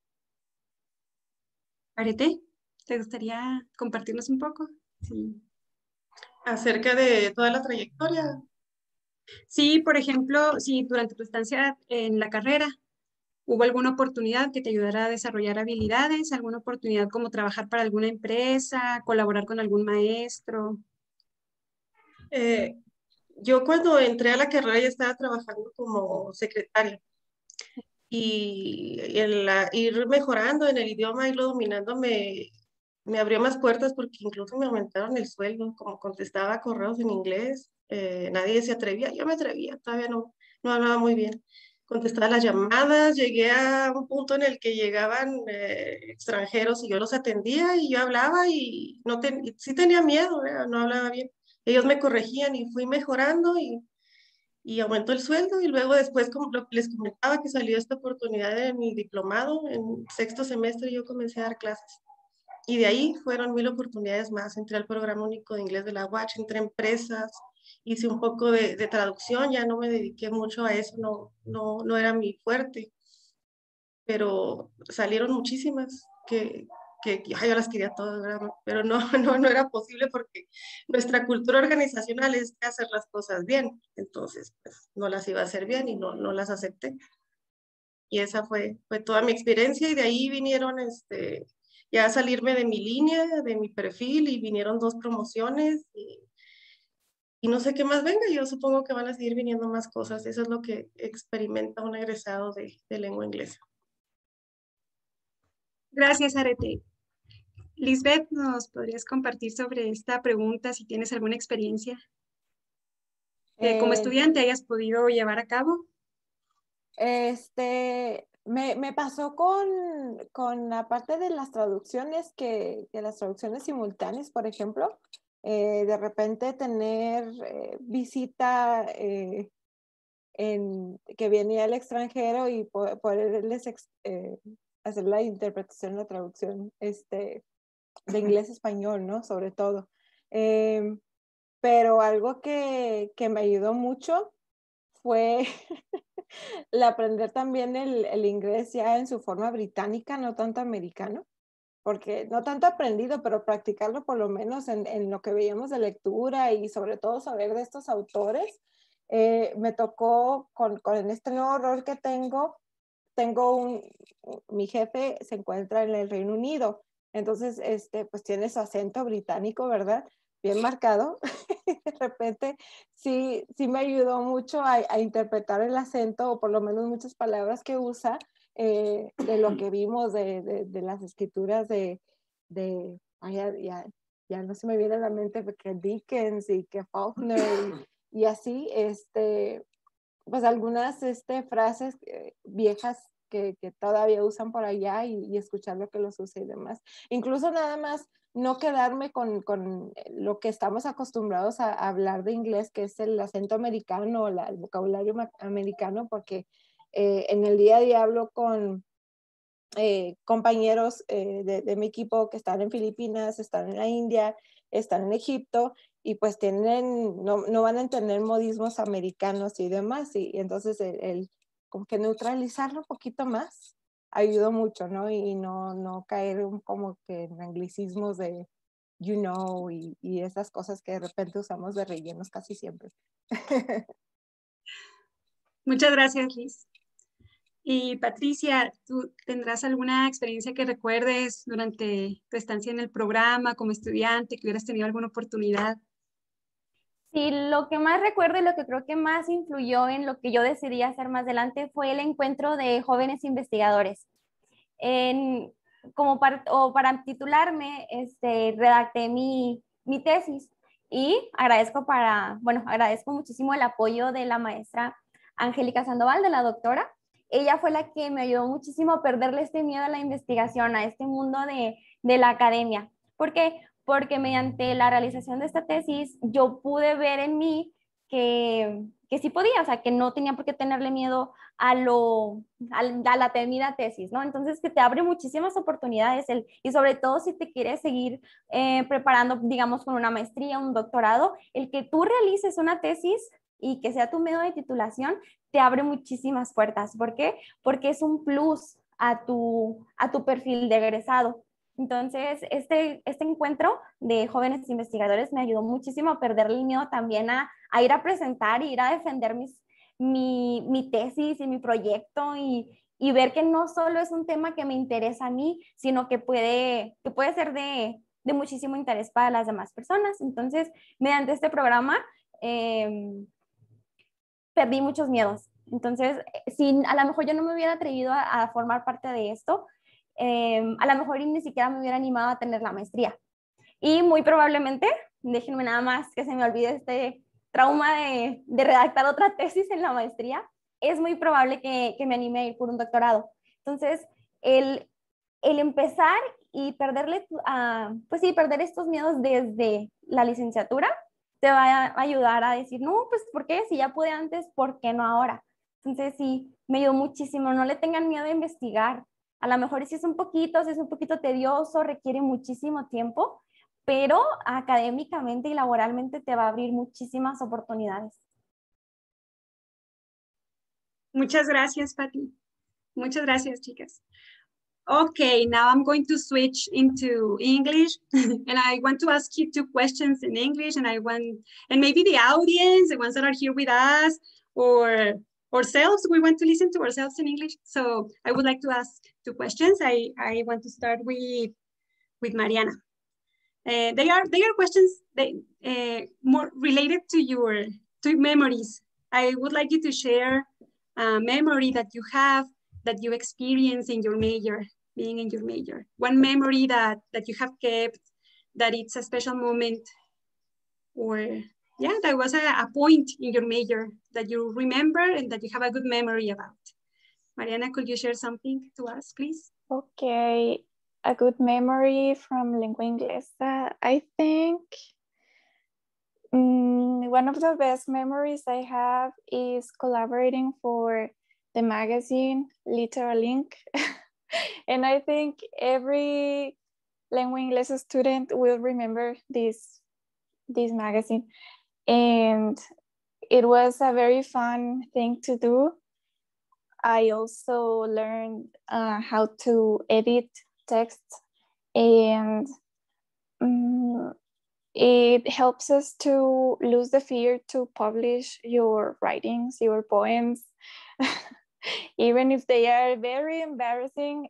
Arete, ¿te gustaría compartirnos un poco? Sí. Acerca de toda la trayectoria. Sí, por ejemplo, si durante tu estancia en la carrera hubo alguna oportunidad que te ayudara a desarrollar habilidades, alguna oportunidad como trabajar para alguna empresa, colaborar con algún maestro. Eh, yo cuando entré a la carrera ya estaba trabajando como secretaria y el la- ir mejorando en el idioma, irlo dominando me, me abrió más puertas porque incluso me aumentaron el sueldo, como contestaba correos en inglés, eh, nadie se atrevía, yo me atrevía, todavía no, no hablaba muy bien. Contestaba las llamadas, llegué a un punto en el que llegaban eh, extranjeros y yo los atendía y yo hablaba y no ten, y sí tenía miedo, ¿eh? No hablaba bien. Ellos me corregían y fui mejorando y, y aumentó el sueldo y luego después, como lo- les comentaba, que salió esta oportunidad de mi diplomado en sexto semestre, yo comencé a dar clases. Y de ahí fueron mil oportunidades más. Entré al programa único de inglés de la U A H, entré a empresas, hice un poco de, de traducción, ya no me dediqué mucho a eso, no, no, no era mi fuerte, pero salieron muchísimas que, que ay, yo las quería todas, ¿verdad? Pero no, no, no era posible porque nuestra cultura organizacional es hacer las cosas bien, entonces pues, no las iba a hacer bien y no, no las acepté. Y esa fue, fue toda mi experiencia y de ahí vinieron este, ya a salirme de mi línea, de mi perfil y vinieron dos promociones y, y no sé qué más venga, yo supongo que van a seguir viniendo más cosas, eso es lo que experimenta un egresado de, de lengua inglesa. Gracias, Arete. Lisbeth, ¿nos podrías compartir sobre esta pregunta si tienes alguna experiencia que como Eh, estudiante hayas podido llevar a cabo? Este, me, me pasó con, con la parte de las traducciones, que, que las traducciones simultáneas, por ejemplo, eh, de repente tener eh, visita eh, en, que venía el extranjero y po- poderles ex- eh, hacer la interpretación, la traducción este, de inglés a español, ¿no? Sobre todo. Em, pero algo que, que me ayudó mucho fue el aprender también el, el inglés ya en su forma británica, no tanto americano, porque no tanto aprendido, pero practicarlo por lo menos en, en lo que veíamos de lectura y sobre todo saber de estos autores. Eh, me tocó con, con este nuevo rol que tengo, tengo un, mi jefe se encuentra en el Reino Unido, entonces este, pues tiene su acento británico, ¿verdad? Bien marcado. De repente sí, sí me ayudó mucho a, a interpretar el acento o por lo menos muchas palabras que usa eh, de lo que vimos de, de, de las escrituras de, de ay, ya, ya, ya no se me viene a la mente porque Dickens y que Faulkner y, y así, este, pues algunas este, frases eh, viejas que, que todavía usan por allá y, y escuchar lo que los usa y demás. Incluso nada más no quedarme con, con lo que estamos acostumbrados a, a hablar de inglés, que es el acento americano, la, el vocabulario americano, porque eh, en el día a día hablo con eh, compañeros eh, de, de mi equipo que están en Filipinas, están en la India, están en Egipto, y pues tienen, no, no van a entender modismos americanos y demás, y, y entonces el, el como que neutralizarlo un poquito más ayudó mucho, ¿no? Y no, no caer como que en anglicismos de you know y, y esas cosas que de repente usamos de rellenos casi siempre. Muchas gracias, Liz. Y Patricia, ¿tú tendrás alguna experiencia que recuerdes durante tu estancia en el programa como estudiante, que hubieras tenido alguna oportunidad? Sí, lo que más recuerdo y lo que creo que más influyó en lo que yo decidí hacer más adelante fue el encuentro de jóvenes investigadores. En, como para, o para titularme, este, redacté mi, mi tesis y agradezco para, bueno, agradezco muchísimo el apoyo de la maestra Angélica Sandoval, de la doctora. Ella fue la que me ayudó muchísimo a perderle este miedo a la investigación, a este mundo de, de la academia. ¿Por qué? Porque mediante la realización de esta tesis yo pude ver en mí que, que sí podía, o sea, que no tenía por qué tenerle miedo a, lo, a, a la temida tesis, ¿no? Entonces, que te abre muchísimas oportunidades el, y sobre todo si te quieres seguir eh, preparando, digamos, con una maestría, un doctorado, el que tú realices una tesis y que sea tu medio de titulación, te abre muchísimas puertas. ¿Por qué? Porque es un plus a tu, a tu perfil de egresado. Entonces, este, este encuentro de jóvenes investigadores me ayudó muchísimo a perder el miedo también a, a ir a presentar y ir a defender mis, mi, mi tesis y mi proyecto y, y ver que no solo es un tema que me interesa a mí, sino que puede, que puede ser de, de muchísimo interés para las demás personas. Entonces, mediante este programa, eh, perdí muchos miedos. Entonces, si a lo mejor yo no me hubiera atrevido a, a formar parte de esto, eh, a lo mejor ni siquiera me hubiera animado a tener la maestría. Y muy probablemente, déjenme nada más que se me olvide este trauma de, de redactar otra tesis en la maestría, es muy probable que, que me anime a ir por un doctorado. Entonces, el, el empezar y perderle, uh, pues sí, perder estos miedos desde la licenciatura te va a ayudar a decir, no, pues, ¿por qué? Si ya pude antes, ¿por qué no ahora? Entonces, sí, me ayudó muchísimo. No le tengan miedo a investigar. A lo mejor si es un poquito, si es un poquito tedioso, requiere muchísimo tiempo, pero académicamente y laboralmente te va a abrir muchísimas oportunidades. Muchas gracias, Pati. Muchas gracias, chicas. Okay, now I'm going to switch into English and I want to ask you two questions in English and I want, and maybe the audience, the ones that are here with us or ourselves, we want to listen to ourselves in English. So I would like to ask two questions. I, I want to start with, with Mariana. Uh, they are they are questions that, uh, more related to your to memories. I would like you to share a memory that you have that you experience in your major, being in your major. One memory that that you have kept, that it's a special moment, or yeah, that was a, a point in your major that you remember and that you have a good memory about. Mariana, could you share something to us, please? Okay. A good memory from Lengua Inglesa, I think um, one of the best memories I have is collaborating for the magazine Literalink. And I think every Lengua Inglesa student will remember this, this magazine. And it was a very fun thing to do. I also learned uh, how to edit text, and um, it helps us to lose the fear to publish your writings, your poems, even if they are very embarrassing.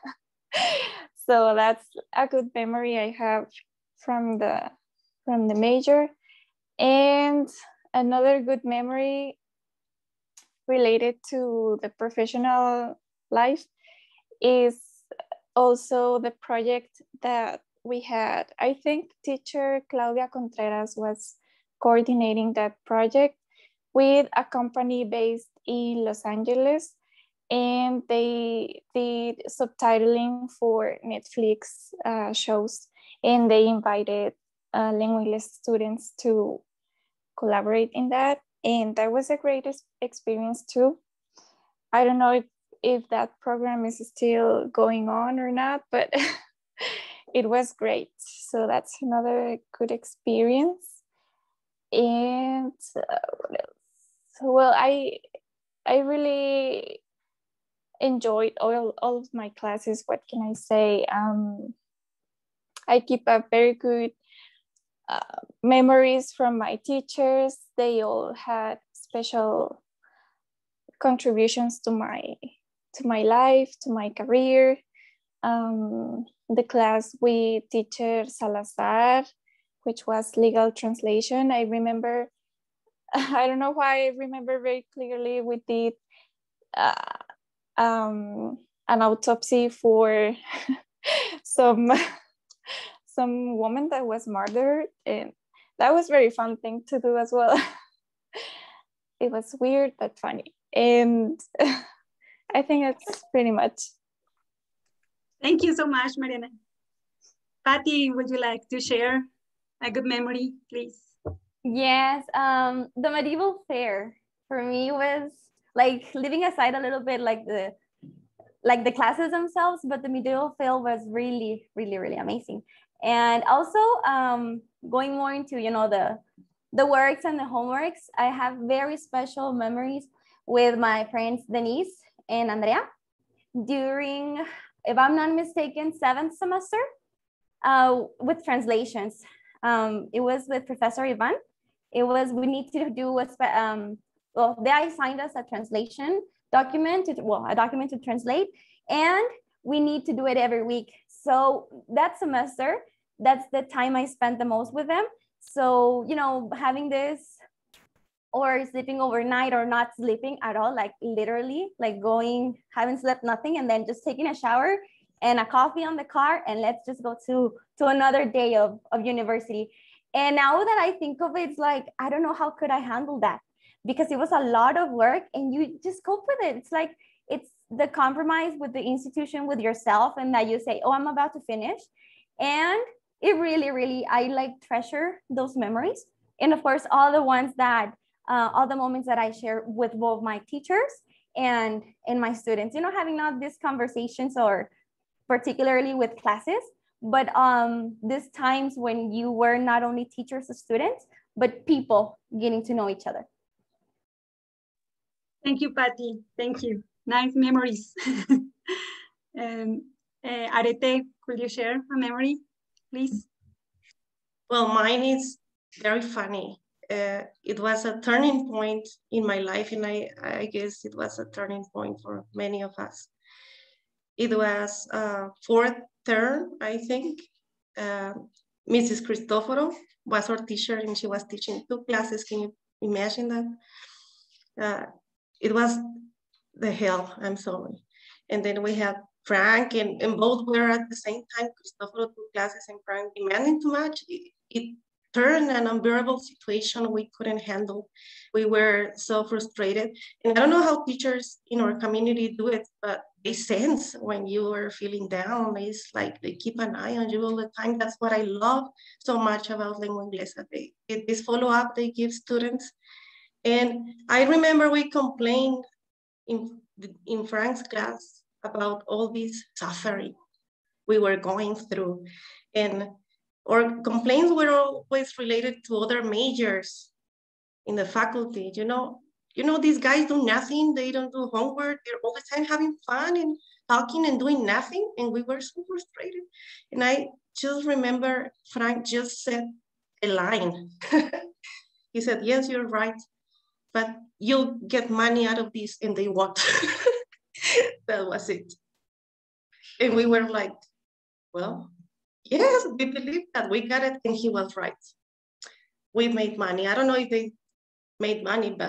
So that's a good memory I have from the from the major. And another good memory related to the professional life is also the project that we had. I think teacher Claudia Contreras was coordinating that project with a company based in Los Angeles, and they did subtitling for Netflix uh, shows, and they invited uh, Lengua Inglesa students to collaborate in that, and that was a great experience too. I don't know if, if that program is still going on or not, but it was great. So that's another good experience. And uh, what else? Well, I I really enjoyed all, all of my classes. What can I say? Um, I keep a very good uh, memories from my teachers. They all had special contributions to my to my life, to my career. Um, the class with teacher Salazar, which was legal translation. I remember, I don't know why I remember very clearly we did uh, um, an autopsy for some some woman that was murdered, and that was very fun thing to do as well. It was weird but funny, and I think that's pretty much. Thank you so much, Mariana. Patty, would you like to share a good memory, please? Yes, um, the medieval fair for me was like, leaving aside a little bit like the like the classes themselves, but the medieval fair was really, really, really amazing. And also um, going more into, you know, the the works and the homeworks, I have very special memories with my friends Denise and Andrea during, if I'm not mistaken, seventh semester uh, with translations. Um, it was with Professor Ivan. It was, we need to do a, um, well, they assigned us a translation document, to, well, a document to translate, and we need to do it every week. So that semester, that's the time I spent the most with them. So, you know, having this, or sleeping overnight, or not sleeping at all, like literally, like going, haven't slept nothing, and then just taking a shower and a coffee on the car, and let's just go to, to another day of, of university. And now that I think of it, it's like, I don't know how could I handle that, because it was a lot of work and you just cope with it. It's like, it's the compromise with the institution, with yourself, and that you say, oh, I'm about to finish. And it really, really, I like treasure those memories. And of course, all the ones that, uh, all the moments that I share with both my teachers and, and my students, you know, having not these conversations, or particularly with classes, but um, these times when you were not only teachers and students, but people getting to know each other. Thank you, Patty. Thank you. Nice memories. um, uh, Arete, could you share a memory, please? Well, mine is very funny. Uh, it was a turning point in my life, and I, I guess it was a turning point for many of us. It was uh, fourth term, I think. Uh, Missus Cristoforo was our teacher, and she was teaching two classes. Can you imagine that? Uh, it was the hell, I'm sorry. And then we had Frank, and, and both were at the same time. Cristoforo two classes and Frank demanding too much. It, it turned an unbearable situation we couldn't handle. We were so frustrated. And I don't know how teachers in our community do it, but they sense when you are feeling down. It's like they keep an eye on you all the time. That's what I love so much about Lengua Inglesa. They, this follow-up they give students. And I remember we complained in, in Frank's class about all this suffering we were going through. And our complaints were always related to other majors in the faculty. You know, you know, these guys do nothing. They don't do homework. They're all the time having fun and talking and doing nothing. And we were so frustrated. And I just remember Frank just said a line. He said, yes, you're right, but you'll get money out of this, and they won't. That was it. And we were like, well, yes, we believe that, we got it, and he was right. We made money. I don't know if they made money, but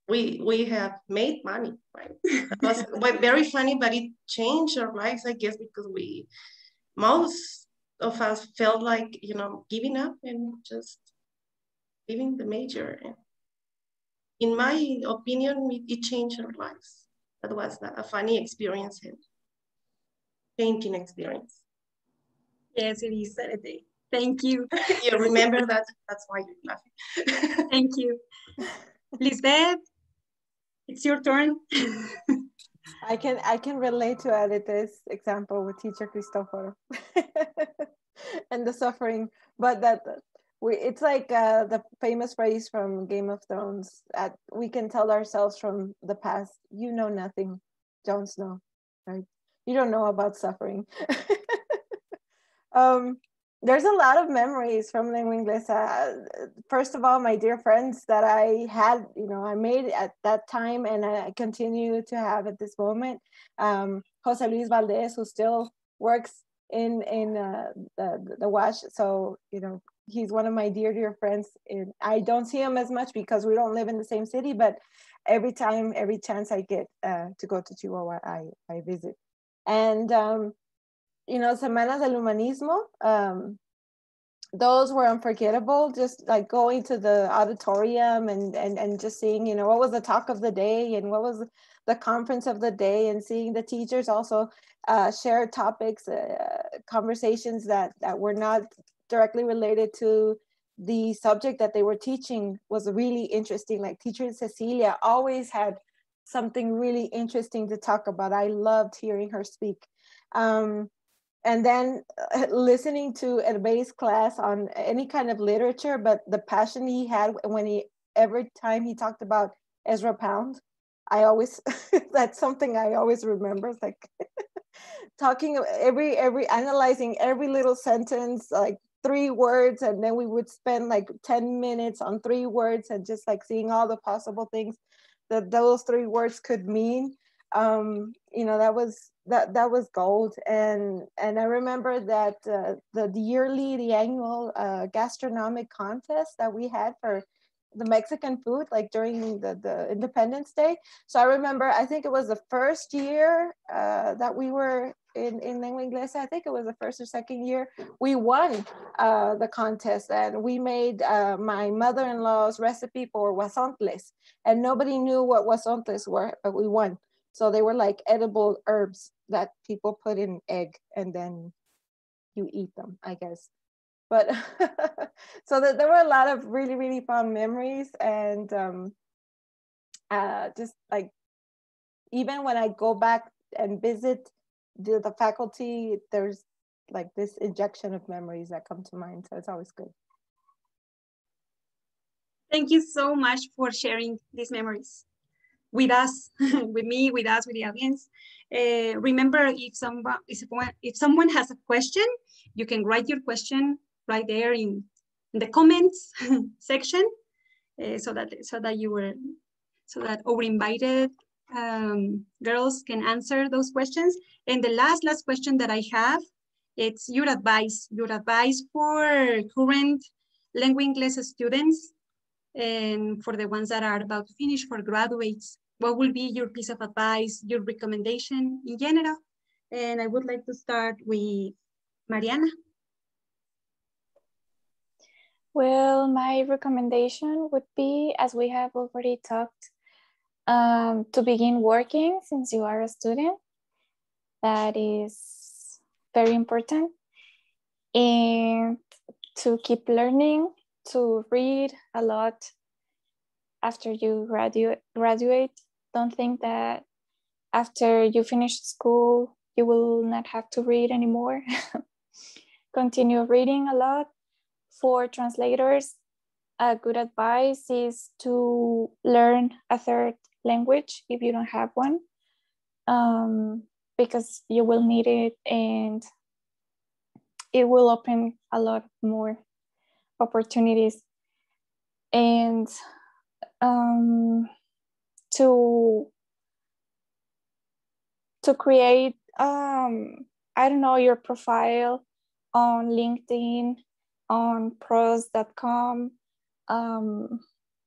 we we have made money, right? That was but very funny, but it changed our lives, I guess, because we most of us felt like, you know, giving up and just leaving the major. And in my opinion, it, it changed our lives. That was a funny experience and painting experience. Yes, it is Saturday. Thank you. You remember that? That's why you're laughing. Thank you. Lisbeth, it's your turn. I can I can relate to Adite's example with teacher Cristoforo and the suffering, but that we it's like uh, the famous phrase from Game of Thrones. At we can tell ourselves from the past, you know nothing, Jon Snow, right? You don't know about suffering. um, there's a lot of memories from Lengua Inglesa. First of all, my dear friends that I had, you know, I made at that time and I continue to have at this moment. Um, Jose Luis Valdez, who still works in in uh, the, the W A S H. So, you know, he's one of my dear, dear friends. And I don't see him as much because we don't live in the same city, but every time, every chance I get uh, to go to Chihuahua, I, I visit. And, um, you know, Semanas del Humanismo, um, those were unforgettable. Just like going to the auditorium and, and, and just seeing, you know, what was the talk of the day and what was the conference of the day, and seeing the teachers also uh, share topics, uh, conversations that, that were not directly related to the subject that they were teaching was really interesting. Like teacher Cecilia always had something really interesting to talk about. I loved hearing her speak. Um, and then uh, listening to Hervé's class on any kind of literature, but the passion he had when he, every time he talked about Ezra Pound, I always, that's something I always remember. It's like talking every, every, analyzing every little sentence, like three words. And then we would spend like ten minutes on three words and just like seeing all the possible things that those three words could mean. Um, you know, that was, that that was gold. And and I remember that uh, the, the yearly, the annual uh, gastronomic contest that we had for the Mexican food, like during the, the Independence Day. So I remember, I think it was the first year uh, that we were in, in Lengua Inglesa, I think it was the first or second year, we won uh, the contest, and we made uh, my mother-in-law's recipe for guasontles, and nobody knew what guasontles were, but we won. So they were like edible herbs that people put in egg and then you eat them, I guess. But so that there were a lot of really, really fun memories. And um, uh, just like, even when I go back and visit the, the faculty, there's like this injection of memories that come to mind. So it's always good. Thank you so much for sharing these memories with us, with me, with us, with the audience. Uh, remember, if someone, if someone if someone has a question, you can write your question right there in, in the comments section, uh, so that so that you were so that our invited um, girls can answer those questions. And the last last question that I have, it's your advice, your advice for current Lengua Inglesa students. And for the ones that are about to finish, for graduates, what will be your piece of advice, your recommendation in general? And I would like to start with Mariana. Well, my recommendation would be, as we have already talked, um, to begin working since you are a student. That is very important. And to keep learning, to read a lot after you graduate. graduate. Don't think that after you finish school, you will not have to read anymore. Continue reading a lot. For translators, a good advice is to learn a third language if you don't have one, um, because you will need it and it will open a lot more opportunities. And um, to to create, um, I don't know, your profile on LinkedIn, on pros dot com, um,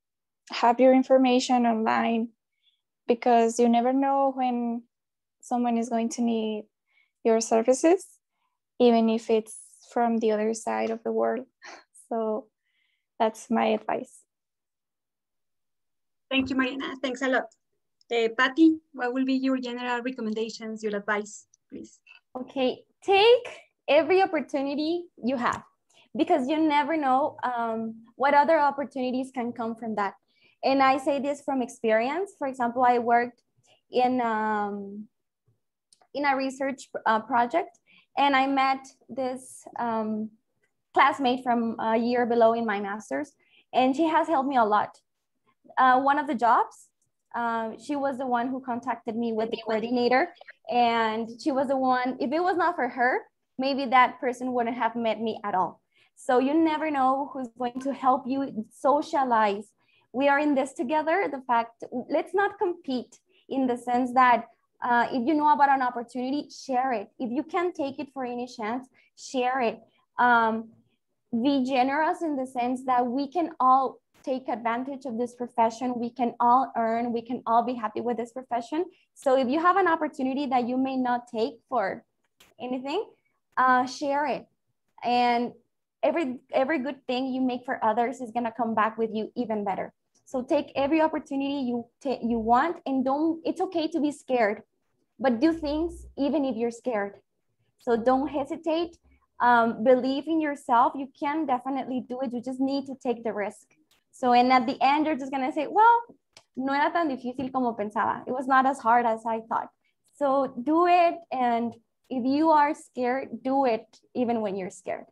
have your information online, because you never know when someone is going to need your services, even if it's from the other side of the world. So that's my advice. Thank you, Mariana. Thanks a lot. Uh, Patty, what will be your general recommendations, your advice, please? Okay, take every opportunity you have, because you never know um, what other opportunities can come from that. And I say this from experience. For example, I worked in, um, in a research uh, project, and I met this um, classmate from a year below in my master's, and she has helped me a lot. Uh, one of the jobs, uh, she was the one who contacted me with the coordinator, and she was the one, if it was not for her, maybe that person wouldn't have met me at all. So you never know who's going to help you socialize. We are in this together. The fact, let's not compete in the sense that uh, if you know about an opportunity, share it. If you can't take it for any chance, share it. Um, be generous in the sense that we can all take advantage of this profession. We can all earn, we can all be happy with this profession. So if you have an opportunity that you may not take for anything, uh, share it. And every, every good thing you make for others is gonna come back with you even better. So take every opportunity you, you want, and don't, it's okay to be scared, but do things even if you're scared. So don't hesitate, um, believe in yourself. You can definitely do it, you just need to take the risk. So, and at the end, you're just gonna say, well, no era tan difícil como pensaba. It was not as hard as I thought. So do it, and if you are scared, do it even when you're scared.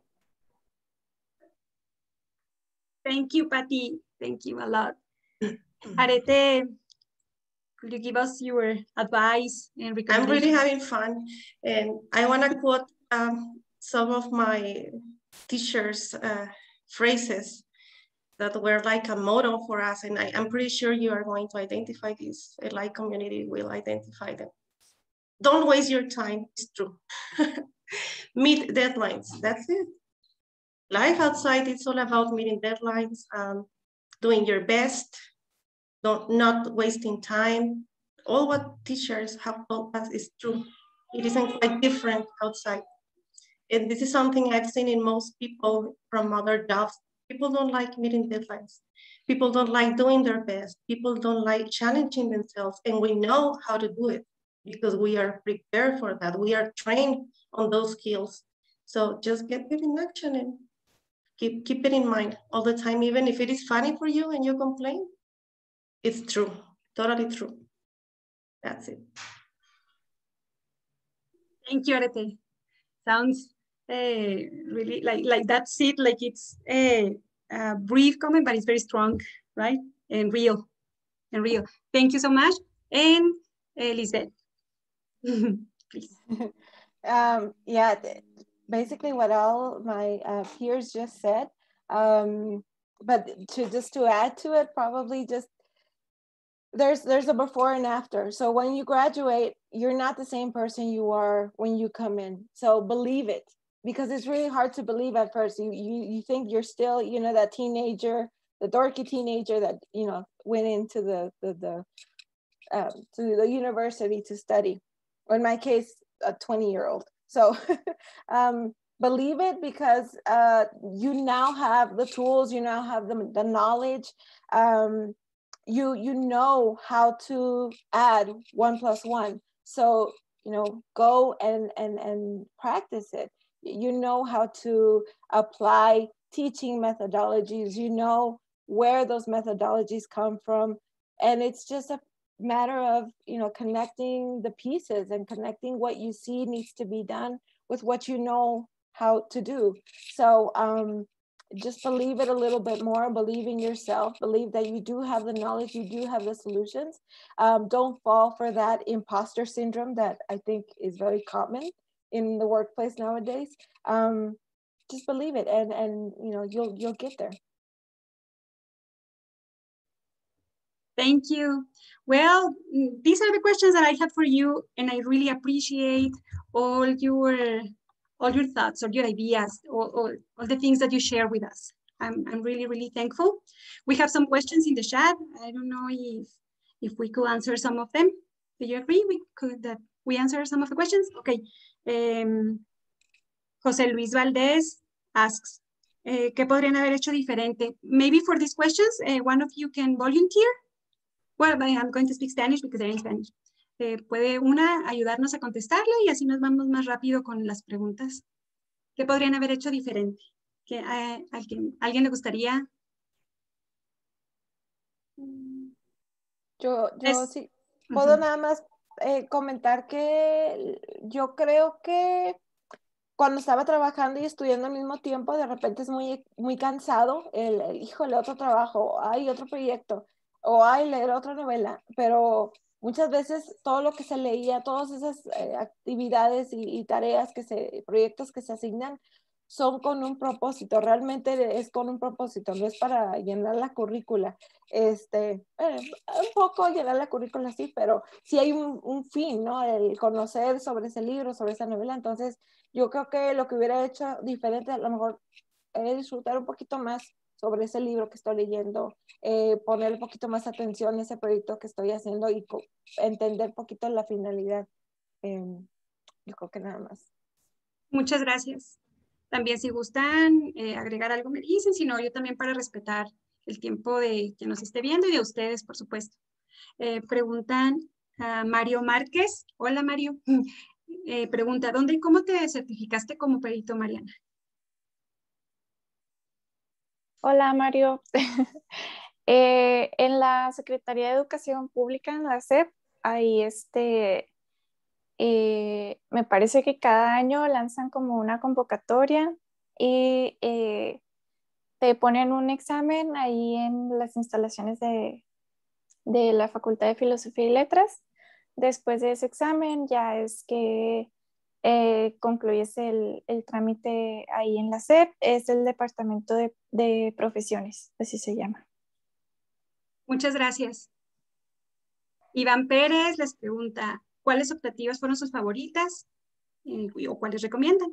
Thank you, Patty. Thank you a lot. Arete, could you give us your advice and recommendations? I'm really having fun, and I want to quote um, some of my teachers' uh, phrases that were like a motto for us, and I, I'm pretty sure you are going to identify this. A like community will identify them. Don't waste your time, it's true. Meet deadlines, that's it. Life outside, it's all about meeting deadlines, um, doing your best, don't, not wasting time. All what teachers have told us is true. It isn't quite different outside. And this is something I've seen in most people from other jobs. People don't like meeting deadlines. People don't like doing their best. People don't like challenging themselves. And we know how to do it because we are prepared for that. We are trained on those skills. So just get it in action and keep, keep it in mind all the time. Even if it is funny for you and you complain, it's true, totally true. That's it. Thank you, Arete. Sounds uh, really like, like that's it, like it's a, a brief comment, but it's very strong, right? And real, and real. Thank you so much. And uh, Lisbeth, please. um, yeah, basically what all my uh, peers just said. Um, but to just to add to it, probably just there's there's a before and after. So when you graduate, you're not the same person you are when you come in. So believe it, because it's really hard to believe at first. You you you think you're still, you know, that teenager, the dorky teenager that, you know, went into the the the um, to the university to study. Or in my case, a twenty year old. So um, believe it, because uh, you now have the tools, you now have the, the knowledge. Um, you you know how to add one plus one. So, you know, go and and and practice it. You know how to apply teaching methodologies. You know where those methodologies come from, and it's just a matter of, you know, connecting the pieces and connecting what you see needs to be done with what you know how to do. So um, just believe it a little bit more, believe in yourself, believe that you do have the knowledge, you do have the solutions. Um, don't fall for that imposter syndrome that I think is very common in the workplace nowadays. Um, just believe it, and, and you know, you'll, you'll get there. Thank you. Well, these are the questions that I had for you, and I really appreciate all your all your thoughts, all your ideas, all, all, all the things that you share with us. I'm, I'm really, really thankful. We have some questions in the chat. I don't know if, if we could answer some of them. Do you agree we could that we answer some of the questions? Okay. Um, José Luis Valdez asks, eh, ¿qué podrían haber hecho diferente? Maybe for these questions, uh, one of you can volunteer. Well, I'm going to speak Spanish because they're in Spanish. Eh, ¿Puede una ayudarnos a contestarla y así nos vamos más rápido con las preguntas? ¿Qué podrían haber hecho diferente? ¿Que, eh, alguien, ¿Alguien le gustaría? Yo, yo Es, sí, puedo uh-huh. nada más eh, comentar que yo creo que cuando estaba trabajando y estudiando al mismo tiempo, de repente es muy, muy cansado el, el híjole, otro trabajo, hay otro proyecto, o hay leer otra novela, pero muchas veces todo lo que se leía, todas esas eh, actividades y, y tareas, que se, proyectos que se asignan, son con un propósito, realmente es con un propósito, no es para llenar la currícula. Este, eh, un poco llenar la currícula, sí, pero sí hay un, un fin, ¿no? El conocer sobre ese libro, sobre esa novela. Entonces, yo creo que lo que hubiera hecho diferente, a lo mejor, es disfrutar un poquito más sobre ese libro que estoy leyendo, eh, poner un poquito más atención a ese proyecto que estoy haciendo y entender un poquito la finalidad. Eh, yo creo que nada más. Muchas gracias. También si gustan eh, agregar algo me dicen, si no, yo también para respetar el tiempo de quien nos esté viendo y de ustedes, por supuesto. Eh, preguntan a Mario Márquez. Hola, Mario. Eh, pregunta, ¿dónde y cómo te certificaste como perito, Mariana? Hola, Mario. eh, en la Secretaría de Educación Pública, en la S E P, ahí este, eh, me parece que cada año lanzan como una convocatoria y eh, te ponen un examen ahí en las instalaciones de, de la Facultad de Filosofía y Letras. Después de ese examen ya es que eh, concluyes el, el trámite ahí en la S E P, es el Departamento de, de Profesiones, así se llama. Muchas gracias. Iván Pérez les pregunta, ¿cuáles optativas fueron sus favoritas eh, o cuáles recomiendan?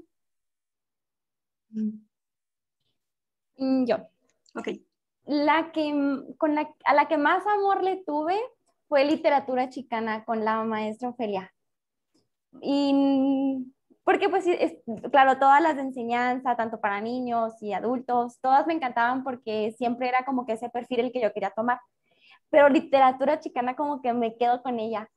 Mm, Yo. Ok. La que, con la, a la que más amor le tuve fue literatura chicana con la maestra Ofelia. Y porque pues es, claro, todas las de enseñanza, tanto para niños y adultos, todas me encantaban porque siempre era como que ese perfil el que yo quería tomar. Pero literatura chicana como que me quedo con ella,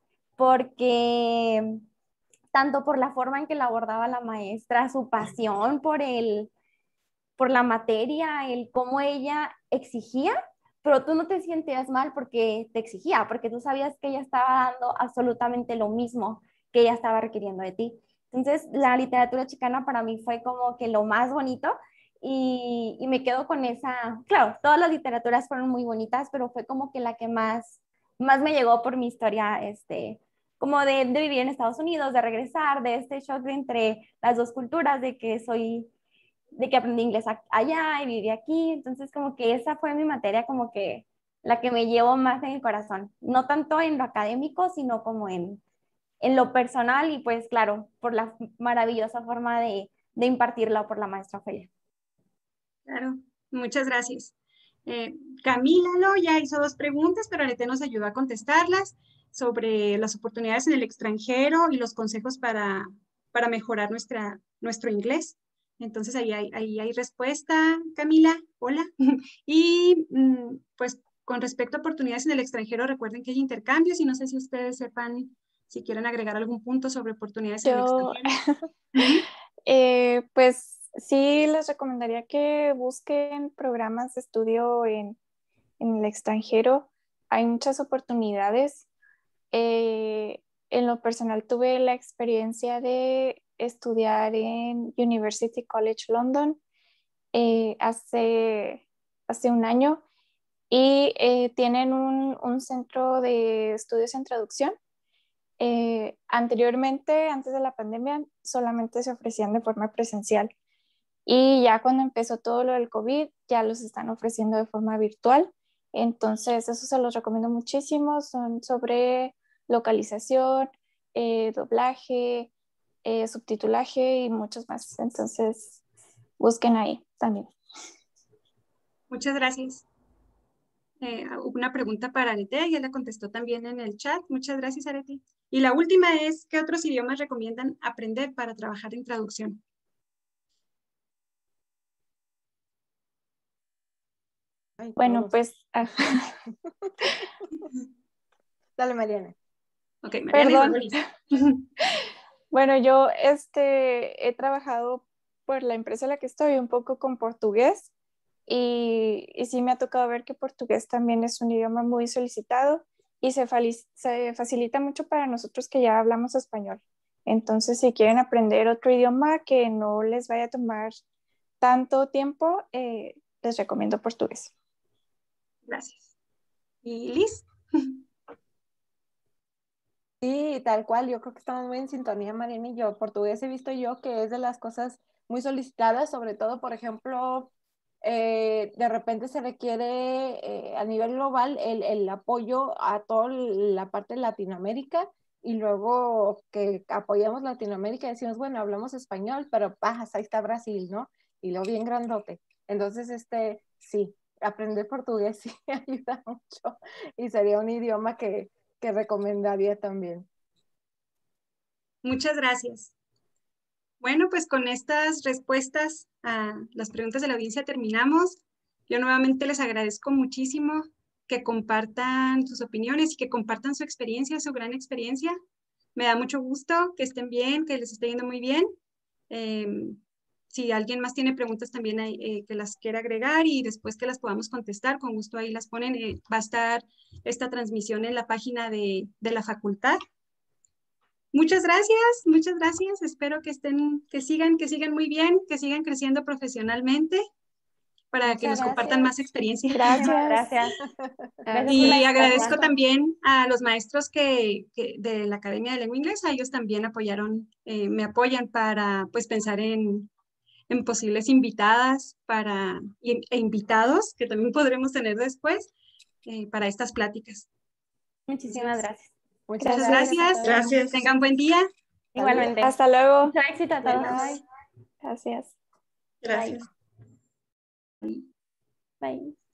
porque tanto por la forma en que la abordaba la maestra, su pasión por el, por la materia, el cómo ella exigía, pero tú no te sientías mal porque te exigía, porque tú sabías que ella estaba dando absolutamente lo mismo que ella estaba requiriendo de ti. Entonces, la literatura chicana para mí fue como que lo más bonito y, y me quedo con esa, claro, todas las literaturas fueron muy bonitas, pero fue como que la que más, más me llegó por mi historia, este, como de, de vivir en Estados Unidos, de regresar, de este shock entre las dos culturas, de que soy de que aprendí inglés allá y viví aquí, entonces como que esa fue mi materia como que la que me llevo más en el corazón, no tanto en lo académico, sino como en, en lo personal y pues claro, por la maravillosa forma de, de impartirla por la maestra Ofelia. Claro, muchas gracias. Eh, Camila lo ya hizo dos preguntas, pero Arete nos ayudó a contestarlas sobre las oportunidades en el extranjero y los consejos para, para mejorar nuestra, nuestro inglés. Entonces ahí hay, ahí hay respuesta, Camila. Hola. Y pues con respecto a oportunidades en el extranjero, recuerden que hay intercambios y no sé si ustedes sepan si quieren agregar algún punto sobre oportunidades Yo, en el extranjero. Uh-huh. eh, pues sí les recomendaría que busquen programas de estudio en, en el extranjero. Hay muchas oportunidades. Eh, en lo personal tuve la experiencia de estudiar en University College London eh, hace, hace un año y eh, tienen un, un centro de estudios en traducción. Eh, anteriormente, antes de la pandemia, solamente se ofrecían de forma presencial y ya cuando empezó todo lo del COVID, ya los están ofreciendo de forma virtual. Entonces, eso se los recomiendo muchísimo. Son sobre localización, eh, doblaje, eh, subtitulaje y muchos más. Entonces, busquen ahí también. Muchas gracias. Eh, una pregunta para Arete, ella la contestó también en el chat. Muchas gracias, Arete. Y la última es, ¿qué otros idiomas recomiendan aprender para trabajar en traducción? Ay, Bueno, todos. pues, ah, Dale, Mariana. Ok, Mariana y perdón. luego Liz. Bueno, yo este, he trabajado por la empresa en la que estoy un poco con portugués y, y sí me ha tocado ver que portugués también es un idioma muy solicitado y se, fali- se facilita mucho para nosotros que ya hablamos español. Entonces, si quieren aprender otro idioma que no les vaya a tomar tanto tiempo, eh, les recomiendo portugués. Gracias. ¿Y Liz? Sí, tal cual, yo creo que estamos muy en sintonía, Mariana y yo. Portugués he visto yo que es de las cosas muy solicitadas, sobre todo, por ejemplo, eh, de repente se requiere eh, a nivel global el, el apoyo a toda la parte de Latinoamérica y luego que apoyamos Latinoamérica decimos, bueno, hablamos español, pero pajas, ahí está Brasil, ¿no? Y luego bien grandote. Entonces, este, sí, aprender portugués sí ayuda mucho y sería un idioma que que recomendaría también. Muchas gracias. Bueno, pues con estas respuestas a las preguntas de la audiencia terminamos. Yo nuevamente les agradezco muchísimo que compartan sus opiniones y que compartan su experiencia, su gran experiencia. Me da mucho gusto que estén bien, que les esté yendo muy bien. Eh, si alguien más tiene preguntas también hay, eh, que las quiera agregar y después que las podamos contestar, con gusto ahí las ponen. Eh, va a estar esta transmisión en la página de, de la facultad. Muchas gracias, muchas gracias. Espero que estén, que sigan, que sigan muy bien, que sigan creciendo profesionalmente para Muchas que nos gracias. compartan más experiencia. Gracias. Gracias. Gracias por la Y agradezco invitación. también a los maestros que, que de la Academia de Lengua Inglesa, ellos también apoyaron, eh, me apoyan para pues pensar en, en posibles invitadas para, y- e invitados que también podremos tener después eh, para estas pláticas. Muchísimas gracias. Muchas Gracias. gracias. Gracias. a todos. Gracias. Tengan buen día. Igualmente. Hasta luego. Mucho éxito a todos. Adiós. Gracias. Gracias. Bye.